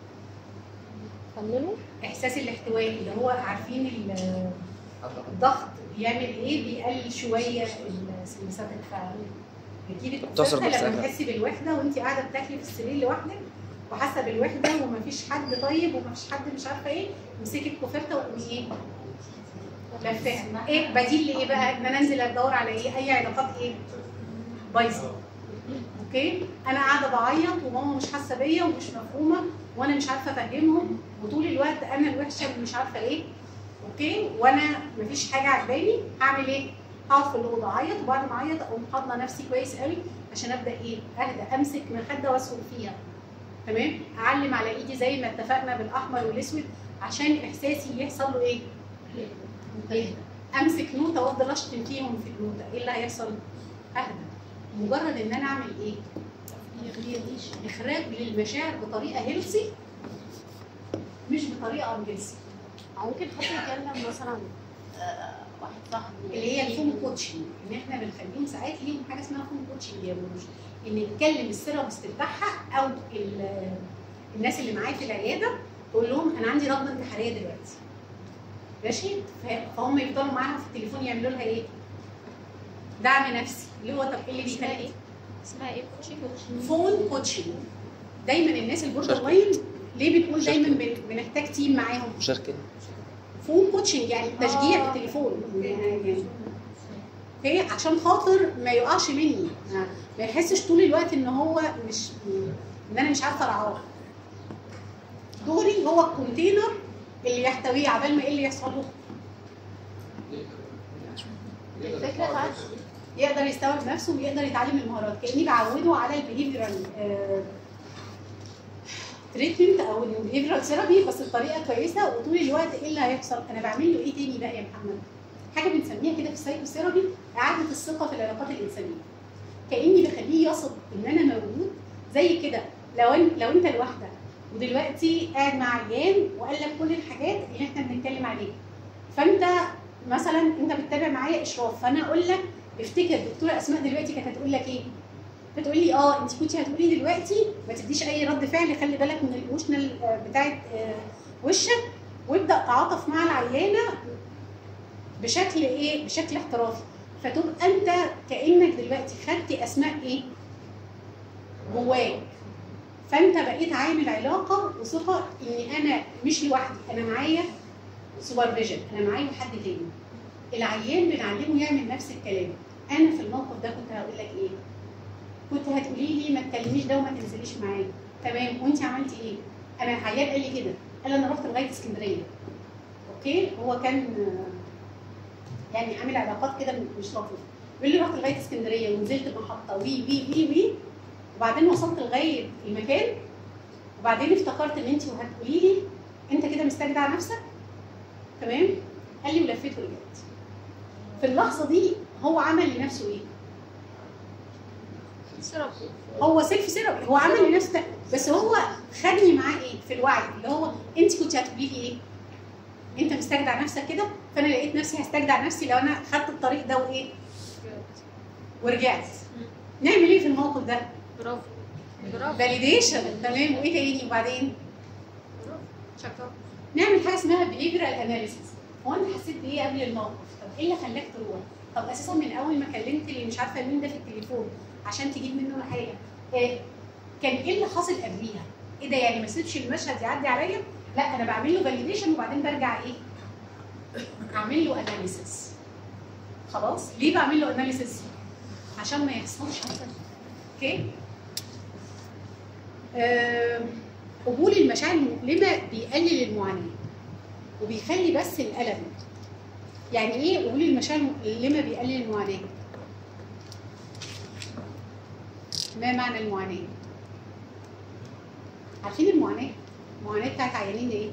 كملوا. احساس الاحتواء اللي هو عارفين الضغط بيعمل ايه؟ بيقلل شويه السلسات الفعاليه. بتجيبي الكوفرته لما تحسي بالوحده وانت قاعده بتاكلي في السرير لوحدك وحاسه بالوحده ومفيش حد طيب ومفيش حد مش عارفه ايه، امسكي الكوفرته وقومي ايه؟ لفاها. ايه بديل لايه بقى؟ ان انا انزل ادور على ايه؟ اي علاقات ايه؟ بايظه. اوكي؟ انا قاعده بعيط وماما مش حاسه بيا ومش مفهومه وانا مش عارفه افهمهم وطول الوقت انا الوحشه مش عارفه ايه. اوكي؟ وانا مفيش حاجه عجباني، هعمل ايه؟ هقعد في الاوضه اعيط، وبعد ما اعيط اقوم حاضنه نفسي كويس قوي عشان ابدا ايه؟ اهدى، امسك مخده واسقط فيها. تمام؟ اعلم على ايدي زي ما اتفقنا بالاحمر والاسود عشان احساسي يحصل له ايه؟ اهدى. امسك نوته وافضل اشتم فيهم في النوته، ايه اللي هيحصل؟ اهدى. مجرد ان انا اعمل ايه؟ اخراج للمشاعر بطريقه هيلثي مش بطريقه انجلسي. ممكن حد يتكلم مثلا واحد صاحبي اللي هي الفوم كوتشنج، ان احنا بنخليهم ساعات ليهم حاجه اسمها فوم كوتشنج يا بروج، ان نتكلم الثيرابيست بتاعها او الناس اللي معايا في العياده تقول لهم انا عندي رغبه انتحاريه دلوقتي. ماشي؟ فهم يفضلوا معاها في التليفون يعملوا لها ايه؟ دعم نفسي اللي هو طب ايه اللي بيخلي ايه؟ اسمها ايه؟ كوتشنج. فون كوتشنج. دايما الناس البوردر لاين ليه بتقول دايما بنحتاج تيم معاهم؟ مشاركه. فون كوتشنج يعني تشجيع آه. بالتليفون يعني اوكي عشان خاطر ما يقعش مني، ما يحسش طول الوقت ان هو مش ان انا مش عارفه ارعاه. دوري هو الكونتينر اللي يحتويه عبال ما ايه اللي يحصل له؟ الفكره يقدر يستوعب نفسه ويقدر يتعلم المهارات، كاني بعوده على البيهيفيرال تريتمنت او البيهيفيرال ثيرابي بس بطريقه كويسه. وطول الوقت ايه اللي هيحصل؟ انا بعمل له ايه تاني بقى يا محمد؟ حاجه بنسميها كده في السايكوثيرابي اعاده الثقه في العلاقات الانسانيه. كاني بخليه يثق ان انا موجود. زي كده لو ان لو انت لوحدك ودلوقتي قاعد مع عيان وقال لك كل الحاجات اللي احنا بنتكلم عليها، فانت مثلا انت بتتابع معايا اشراف، فانا اقول لك افتكر دكتوره اسماء دلوقتي كانت هتقول لك ايه؟ بتقول لي اه انت كنتي هتقولي دلوقتي ما تديش اي رد فعل، خلي بالك من الايموشنال بتاعت وشك، وابدا تعاطف مع العيانه بشكل ايه؟ بشكل احترافي. فتبقى انت كانك دلوقتي خدتي اسماء ايه؟ جواك. فانت بقيت عامل علاقه وثقه اني انا مش لوحدي، انا معايا سوبرفيجن، انا معايا حد تاني. العيان بنعلمه يعمل نفس الكلام. انا في الموقف ده كنت هقول لك ايه؟ كنت هتقولي لي ما تكلميش ده وما تنزليش معايا. تمام، وانت عملتي ايه؟ انا العيان قال لي كده، قال انا رحت لغايه اسكندريه. اوكي، هو كان يعني عامل علاقات كده مش لطيفه. بيقول لي رحت لغايه اسكندريه ونزلت محطه وي وي وي وي وبعدين وصلت لغايه المكان وبعدين افتكرت ان انت وهتقولي لي انت كده مستجدع نفسك. تمام؟ قال لي ولفيت ورجعت. في اللحظه دي هو عمل لنفسه ايه؟ سيرابي. هو سيلف سيرابي، هو عمل لنفسه، بس هو خدني معاه ايه؟ في الوعي اللي هو انت كنت هتقولي لي ايه؟ انت مستجدع نفسك كده، فانا لقيت نفسي هستجدع نفسي لو انا خدت الطريق ده وايه؟ ورجعت. نعمل ايه في الموقف ده؟ برافو برافو. فاليديشن. تمام، وايه تاني وبعدين؟ برافو. شكرا. نعمل حاجه اسمها بيهيفيرال اناليسيس. هو انت حسيت بايه قبل الموقف؟ طب ايه اللي خلاك تروح؟ طب اساسا من اول ما كلمت اللي مش عارفه مين ده في التليفون عشان تجيب منه حاجه، إيه كان ايه اللي حاصل قبليها؟ ايه ده يعني ما سيبش المشهد يعدي عليا؟ لا، انا بعمل له فاليديشن وبعدين برجع ايه؟ اعمل له اناليسيس. خلاص؟ ليه بعمل له اناليسيس؟ عشان ما يحصلش حاجه. اوكي؟ آه، قبول المشاعر المؤلمه بيقلل المعاناه وبيخلي بس الالم. يعني ايه قبول المشاعر المؤلمه بيقلل المعاناه؟ ما معنى المعاناه؟ عارفين المعاناه؟ المعاناه بتاعت عيانين ايه؟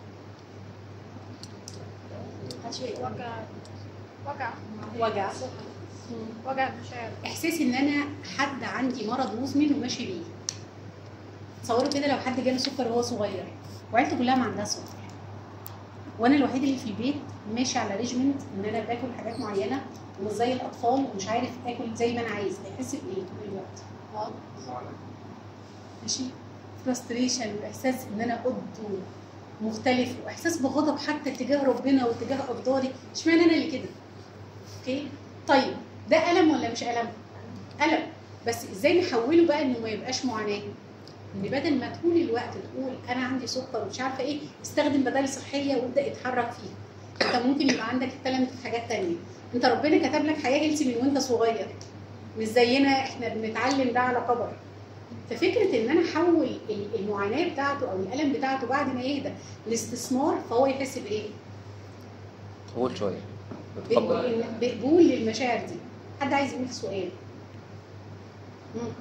وجع وجع وجع وجع مشاعر. احساس ان انا حد عندي مرض مزمن وماشي بيه. تصوروا كده لو حد جاله سكر وهو صغير وعيلته كلها ما عندها سكر وانا الوحيد اللي في البيت ماشي على ريجمنت ان انا باكل حاجات معينه ومش زي الاطفال ومش عارف اكل زي ما انا عايز، هيحس بايه طول الوقت؟ اه ماشي، فرستريشن واحساس ان انا قد مختلف واحساس بغضب حتى تجاه ربنا وتجاه اقداري. اشمعنى انا اللي كده؟ اوكي؟ طيب ده الم ولا مش الم؟ الم، بس ازاي نحوله بقى انه ما يبقاش معاناه؟ ان بدل ما طول الوقت تقول انا عندي سكر ومش عارفه ايه، استخدم بدائل صحيه وابدا اتحرك فيها. انت ممكن يبقى عندك التالنت في حاجات ثانيه. انت ربنا كتب لك حياه هيلثي من وانت صغير، مش زينا احنا بنتعلم ده على كبر. ففكره ان انا احول المعاناه بتاعته او الالم بتاعته بعد ما يهدى لاستثمار، فهو يحس بايه؟ قول شويه. بقبول للمشاعر دي. حد عايز يقول سؤال؟ مم.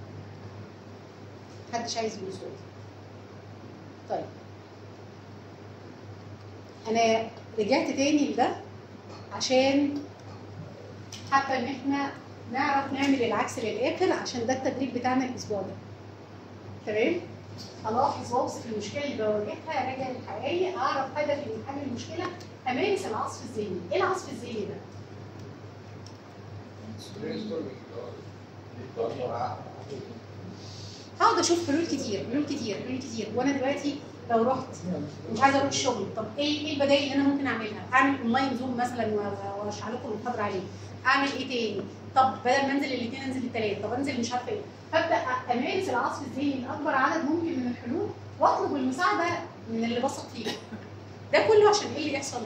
محدش عايز يقول سؤال. طيب انا رجعت تاني لده عشان حتى ان احنا نعرف نعمل العكس للاخر، عشان ده التدريب بتاعنا الاسبوع ده. تمام؟ الاحظ واوصف المشكله اللي بواجهها، اراجع الحقائق، اعرف هدفي من حل المشكله، امارس العصف الذهني. ايه العصف الذهني ده؟ هقعد اشوف حلول كتير حلول كتير حلول كتير وانا دلوقتي لو رحت مش عايزه اروح الشغل، طب ايه ايه البدائل اللي انا ممكن اعملها؟ اعمل اونلاين زوم مثلا واشرح لكم المحاضره عليه. اعمل ايه تاني؟ طب بدل ما انزل الاثنين انزل الثلاث، طب انزل مش عارفه ايه. فابدا امارس العصف الذهني لاكبر عدد ممكن من الحلول واطلب المساعده من اللي بثق فيه. ده كله عشان ايه اللي يحصل؟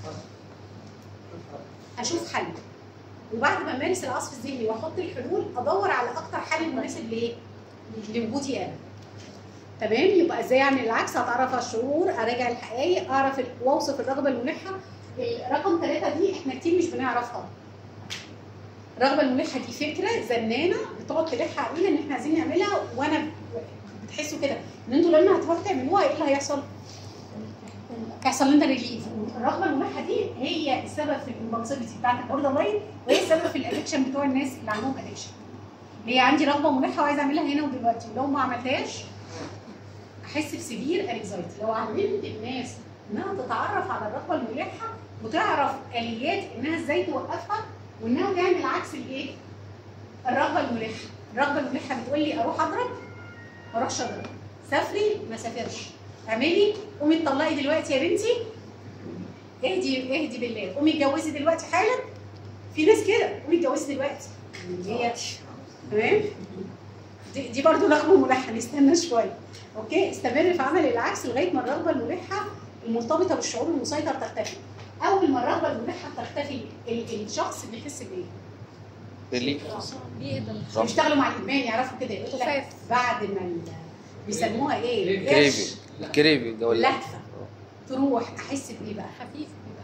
اشوف حل. وبعد ما امارس العصف الذهني واحط الحلول ادور على اكتر حل مناسب لايه؟ لوجودي انا. تمام؟ يبقى ازاي اعمل العكس؟ اتعرف على الشعور، اراجع الحقائق، اعرف واوصف الرغبه الملحه. رقم ثلاثه دي احنا كتير مش بنعرفها. الرغبه الملحه دي فكره زنانه بتقعد تلح علينا ان احنا عايزين نعملها، وانا بتحسوا كده ان انتوا لما هتروحوا تعملوها ايه اللي هيحصل؟ هيحصل لنا ريليف. الرغبه الملحه دي هي السبب في الامبالسيفيتي بتاعت البوردر لاين، وهي السبب في الادكشن بتوع الناس اللي عندهم ادكشن. هي عندي رغبه ملحه وعايزه اعملها هنا ودلوقتي، لو ما عملتهاش احس بسيفير انكزايتي. لو علمت الناس انها تتعرف على الرغبه الملحه وتعرف اليات انها ازاي توقفها، وانها تعمل عكس الايه؟ الرغبه الملحه. الرغبه الملحه بتقول لي اروح اضرب، ما اروحش اضرب. سافري، ما سافرش. اعملي، قومي اتطلقي دلوقتي يا بنتي. اهدي اهدي بالله، قومي اتجوزي دلوقتي حالا. في ناس كده، قومي اتجوزي دلوقتي. هي تمام؟ دي, دي برضه رغبه ملحه، نستنى شويه. اوكي؟ استمر في عمل العكس لغايه ما الرغبه الملحه المرتبطه بالشعور المسيطر تختفي. اول ما الرغبه الملحه تختفي الشخص بيحس بايه؟ ريليف. بيشتغلوا مع الادمان يعرفوا كده، يقول لك بعد ما بيسموها ايه؟ كريفي كريفي ده ولا لهفه. تروح احس بايه بقى؟ خفيف بقى.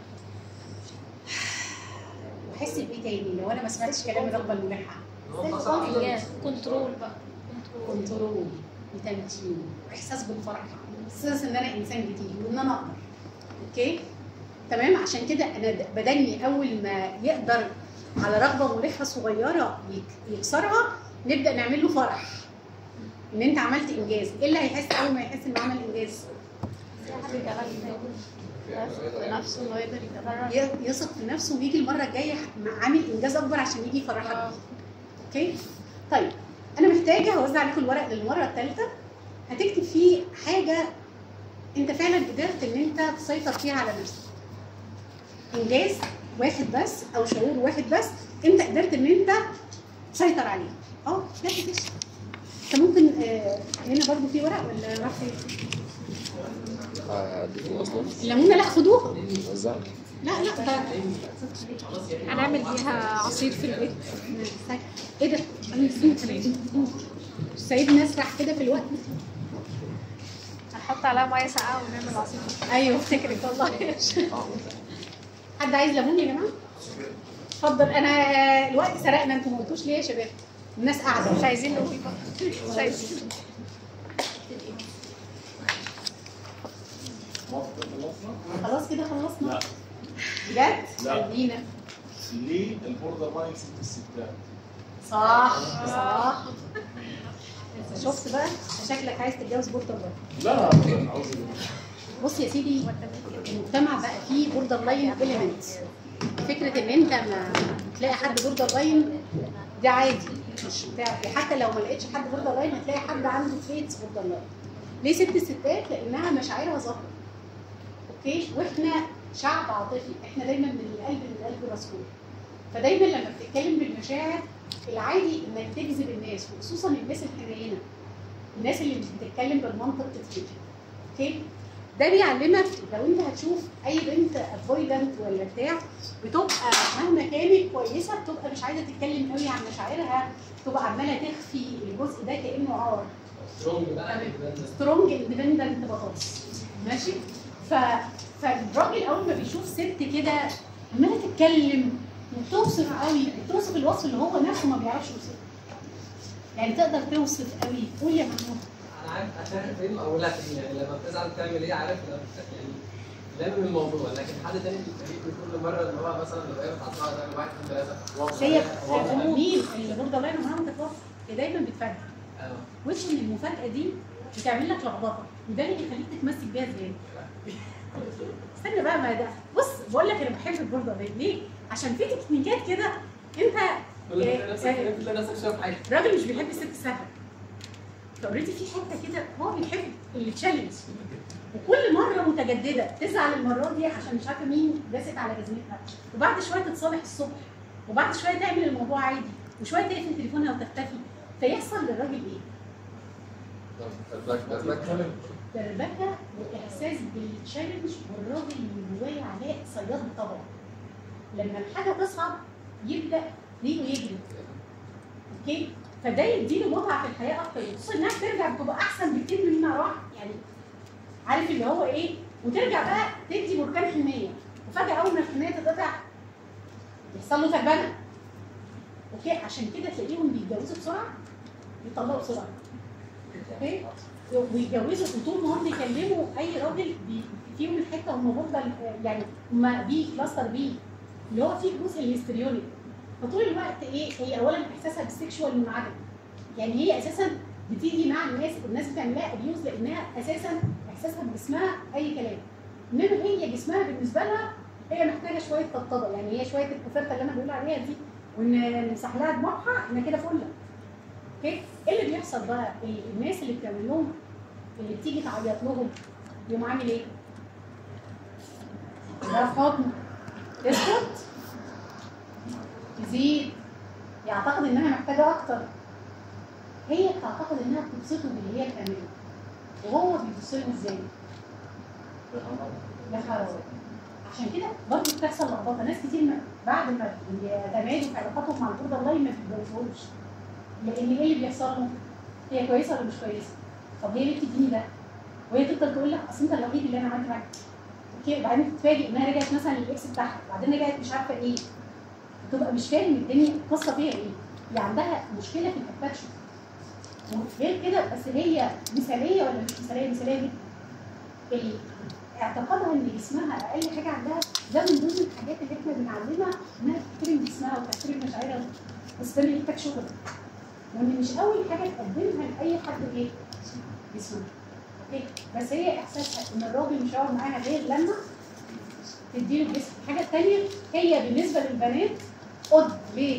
واحس بايه تاني لو انا ما سمعتش كلام الرغبه الملحه؟ كنترول بقى. كنترول وتمكين واحساس بالفرح، احساس ان انا انسان جديد وان انا اقدر. اوكي؟ تمام؟ عشان كده انا بدني اول ما يقدر على رغبه ملحه صغيره يكسرها نبدا نعمل له فرح ان انت عملت انجاز. ايه اللي هيحس اول ما يحس انه عمل انجاز؟ نفسه انه يقدر يتغير، يثق في نفسه ويجي المره الجايه عامل انجاز اكبر عشان يجي يفرحك. اوكي؟ طيب انا محتاجه اوزع عليكم الورق للمره الثالثه، هتكتب فيه حاجه انت فعلا قدرت ان انت تسيطر فيها على نفسك. انجاز واحد بس او شعور واحد بس انت قدرت ان انت تسيطر عليه. اه ده كده. انت ممكن آه هنا برضو في ورق ولا راح فين؟ اه دي اصلا الليمونه لا خدوها. وزعها. لا لا ده هنعمل بيها عصير في البيت. ايه ده؟ انا نسيت سايبني اسرح كده في الوقت. هنحط عليها ميه ساقعه ونعمل عصير. ايوه افتكرك والله. حد عايز ليمون يا جماعه؟ اتفضل. انا الوقت سرقنا، انتوا ما قلتوش ليه يا شباب؟ الناس قاعده مش عايزين نقول مش عايزين. خلاص كده خلصنا؟ لا بجد؟ لا. ادينا. ليه البوردر لاين ست الستات؟ صح صح. شفت بقى؟ شكلك عايز تتجوز بوردر لاين. لا ابدا عاوز. بص يا سيدي، المجتمع بقى فيه بوردر لاين اليمنت. فكره ان انت ما تلاقي حد بوردر لاين ده عادي، مش بتاع. حتى لو ما لقيتش حد بوردر لاين هتلاقي حد عنده تريتس بوردر لاين. ليه ست الستات؟ لانها مشاعرها ظاهره. اوكي؟ واحنا شعب عاطفي، احنا دايما من القلب للقلب مسؤول. فدايما لما بتتكلم بالمشاعر العادي انك تجذب الناس، وخصوصا الناس الحنينه، الناس اللي بتتكلم بالمنطق كتير. اوكي؟ ده بيعلمك لو انت هتشوف اي بنت افويدنت ولا بتاع، بتبقى مهما كانت كويسه بتبقى مش عايزه تتكلم قوي عن مشاعرها، بتبقى عماله تخفي الجزء ده كانه عار. سترونج بقى سترونج اندبندنت بطاطس. ماشي؟ ف فالراجل اول ما بيشوف ست كده عماله تتكلم وبتوصف قوي، بتوصف الوصف اللي هو نفسه ما بيعرفش يوصفه. يعني تقدر توصف قوي. قول يا محمود. انا عارف اخرها فين واولها فين، يعني لما بتزعل تعمل ايه عارف، يعني لامم الموضوع. لكن حد تاني في الفريق كل مره اللي هو مثلا لو هي بتعصبها تعمل واحد اثنين ثلاثه. هي مين اللي بوردر لاين ومعاها متفاهم؟ هي دايما بتفاجئ. اه وش ان المفاجاه دي بتعمل لك لخبطه، وده اللي بيخليك تتمسك بيها زياده. استنى بقى، ما ده بص بقول لك انا بحب البوردر لاين ليه؟ عشان في تكنيكات كده انت الراجل مش بيحب الست السهله. فاوريدي في حته كده هو بيحب التشالنج، وكل مره متجدده. تزعل المره دي عشان مش عارفه مين داست على جزمتها، وبعد شويه تتصالح الصبح، وبعد شويه تعمل الموضوع عادي، وشويه تقفل تليفونها وتختفي. فيحصل للراجل ايه؟ دربكه واحساس بالتشالنج، والراجل اللي جواه علاء صياد طبعا. لما الحاجه تصعب يبدا ريقه يجري. اوكي؟ فده يديله متعه في الحياه اكتر، خصوصا انها ترجع بتبقى احسن بكتير مما راح. يعني عارف اللي هو ايه؟ وترجع بقى تدي بركان حمايه، وفجاه اول ما الحمايه تتقطع يحصل له تربنه. اوكي عشان كده تلاقيهم بيتجوزوا بسرعه بيطلقوا بسرعه اوكي ويتجوزوا وطول ما هم بيكلموا اي راجل بي فيهم الحته هم برضه يعني هم بي كلاستر بي اللي هو فيه الجزء الهستريونيك فطول الوقت ايه هي اولا احساسها بالسكشوال منعدم يعني هي اساسا بتيجي مع الناس الناس بتعملها ابيوز لانها اساسا احساسها بجسمها اي كلام انما هي جسمها بالنسبه لها هي محتاجه شويه طبطبه يعني هي شويه الكوفرته اللي انا بقول عليها دي وان نمسح لها دموعها احنا كده فله اوكي ايه اللي بيحصل بقى الناس اللي بتعمل لهم اللي بتيجي تعيط لهم يقوم عامل ايه؟ ده في حضن تسكت يزيد يعتقد انها محتاجه اكتر هي بتعتقد انها بتبسطه باللي هي بتعمله وهو بيبص لهم ازاي؟ يا حرام عشان كده برضه بتحصل لخبطه ناس كتير بعد ما يتمادوا في علاقاتهم مع البوردر لاين ما بيتجوزوش لان ايه اللي بيحصل لهم؟ هي كويسه ولا مش كويسه؟ طب هي ليه بتديني ده؟ وهي تفضل تقول لك اصل انت الوحيد اللي انا عملت معاك اوكي وبعدين تتفاجئ انها رجعت مثلا للاكس بتاعها وبعدين رجعت مش عارفه ايه تبقى مش فاهم الدنيا القصه فيها ايه هي عندها مشكله في الاتاتشن وغير كده بس هي مثاليه ولا مش مثاليه؟ مثاليه جدا اعتقادها ان جسمها اقل حاجه عندها ده من ضمن الحاجات اللي احنا بنعلمها انها تحترم جسمها وتحترم مشاعرها بس ده اللي محتاج شغل وان مش اول حاجه تقدمها لاي حد ايه؟ جسمها اوكي بس هي احساسها ان الراجل مش هيقعد معاها غير لما تديله الجسم الحاجه الثانيه هي بالنسبه للبنات قد ليه؟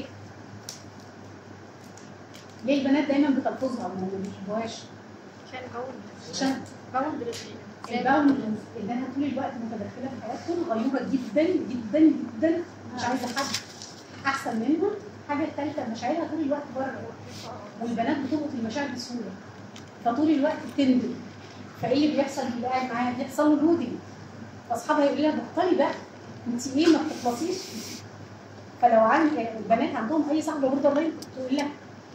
ليه البنات دايما بتلفظها وما بيحبوهاش؟ عشان باوند عشان باوند الباوند انها طول الوقت متدخله في حياتهم غيوره جدا جدا جدا مش عايزه حد احسن منها الحاجه الثالثه مشاعرها طول الوقت بره والبنات بتلقط المشاعر بسهوله فطول الوقت بتندم فايه اللي بيحصل اللي قاعد معاها بيحصل له لودنج فاصحابها يقولوا لها بطلي بقى انت ايه ما بتخلصيش فلو عندي البنات عندهم اي صاحبه بوردر لاين تقول لها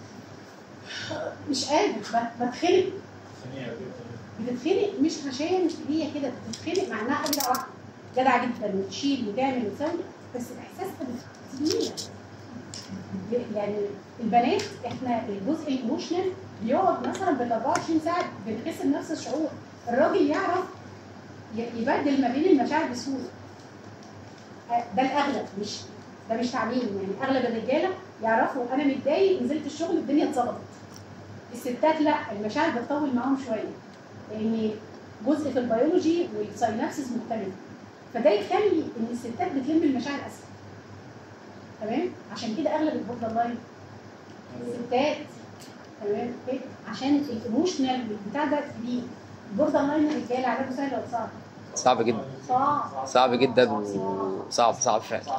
مش قادر بتخنق بتتخنق مش عشان هي كده بتتخنق مع انها قادره واحده جدعه جدا وتشيل وتعمل وتسوي بس احساسها تقيله يعني البنات احنا الجزء الايموشنال بيقعد مثلا بال أربعة وعشرين ساعه بنحس بنفس الشعور الراجل يعرف يبدل ما بين المشاعر بسهوله ده الاغلب مش ده مش تعميم يعني اغلب الرجاله يعرفوا انا متضايق نزلت الشغل الدنيا اتظبطت الستات لا المشاعر بتطول معاهم شويه لان جزء في البيولوجي والساينابسز مختلف فده يخلي ان الستات بتلم المشاعر اسهل تمام عشان كده اغلب البوردر لاين الستات تمام عشان الايموشنال بتاع ده كبير البوردر لاين الرجاله علاجه سهل ولا صعب؟ صعب جدا صعب صعب جدا وصعب صعب فعلا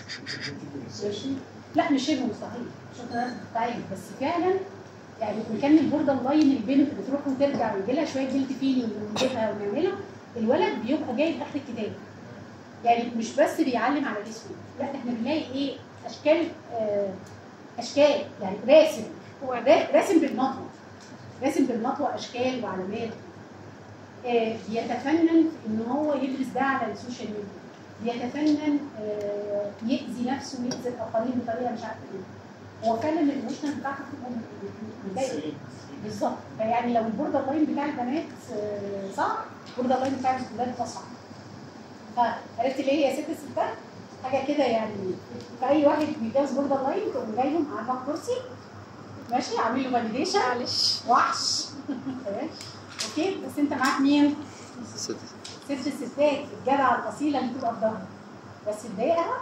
لا مش شبه مستحيل مش هتقدر تتعالج بس فعلا يعني ان كان البوردر لاين البنت بتروح وترجع ويجي لها شويه جلد فيلينج ونجيبها ونعملها الولد بيبقى جاي اخر الكتاب يعني مش بس بيعلم على جسمه لا احنا بنلاقي ايه اشكال آه اشكال يعني راسم هو راسم بالمطوه راسم بالمطوه اشكال وعلامات آه بيتفنن في ان هو يدرس ده على السوشيال ميديا بيتفنن آه يأذي نفسه ويأذي الاخرين بطريقه مش عارفه ايه هو فعلا الايموشنال بتاعته بتبقى مضايقه بالظبط فيعني لو البوردر لاين بتاع البنات آه صعب البوردر لاين بتاع الولاد اصعب فعرفت ليه هي ست ستات حاجه كده يعني فاي واحد بيتجوز بوردر لاين تقوم جاي لهم قاعد على الكرسي ماشي عامل له فاليديشن معلش وحش تمام اوكي بس انت معاك مين؟ ست ست الستات الجدعه الاصيله اللي تبقى في ظهرك بس تضايقها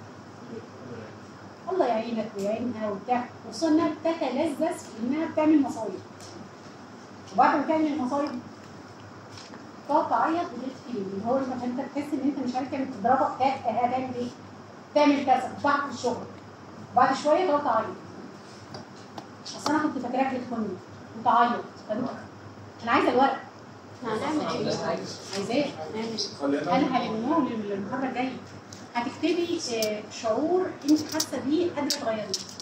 الله يعينك ويعينها وبتاع وخصوصا انها بتتلذذ في انها بتعمل مصايب وبعد ما تعمل المصايب تقعد تعيط وتبكي اللي هو انت تحس ان انت مش عارف تعمل تضربك هتعمل ايه؟ تعمل كذا تضحك في الشغل وبعد شويه تقعد تعيط اصل انا كنت فاكراك بتخوني وتعيط انا عايزه الورق هنعمل ايه؟ عايزاه انا هلمه للمحاضره الجايه هتكتبي شعور انت حاسه بيه قادره تغيريه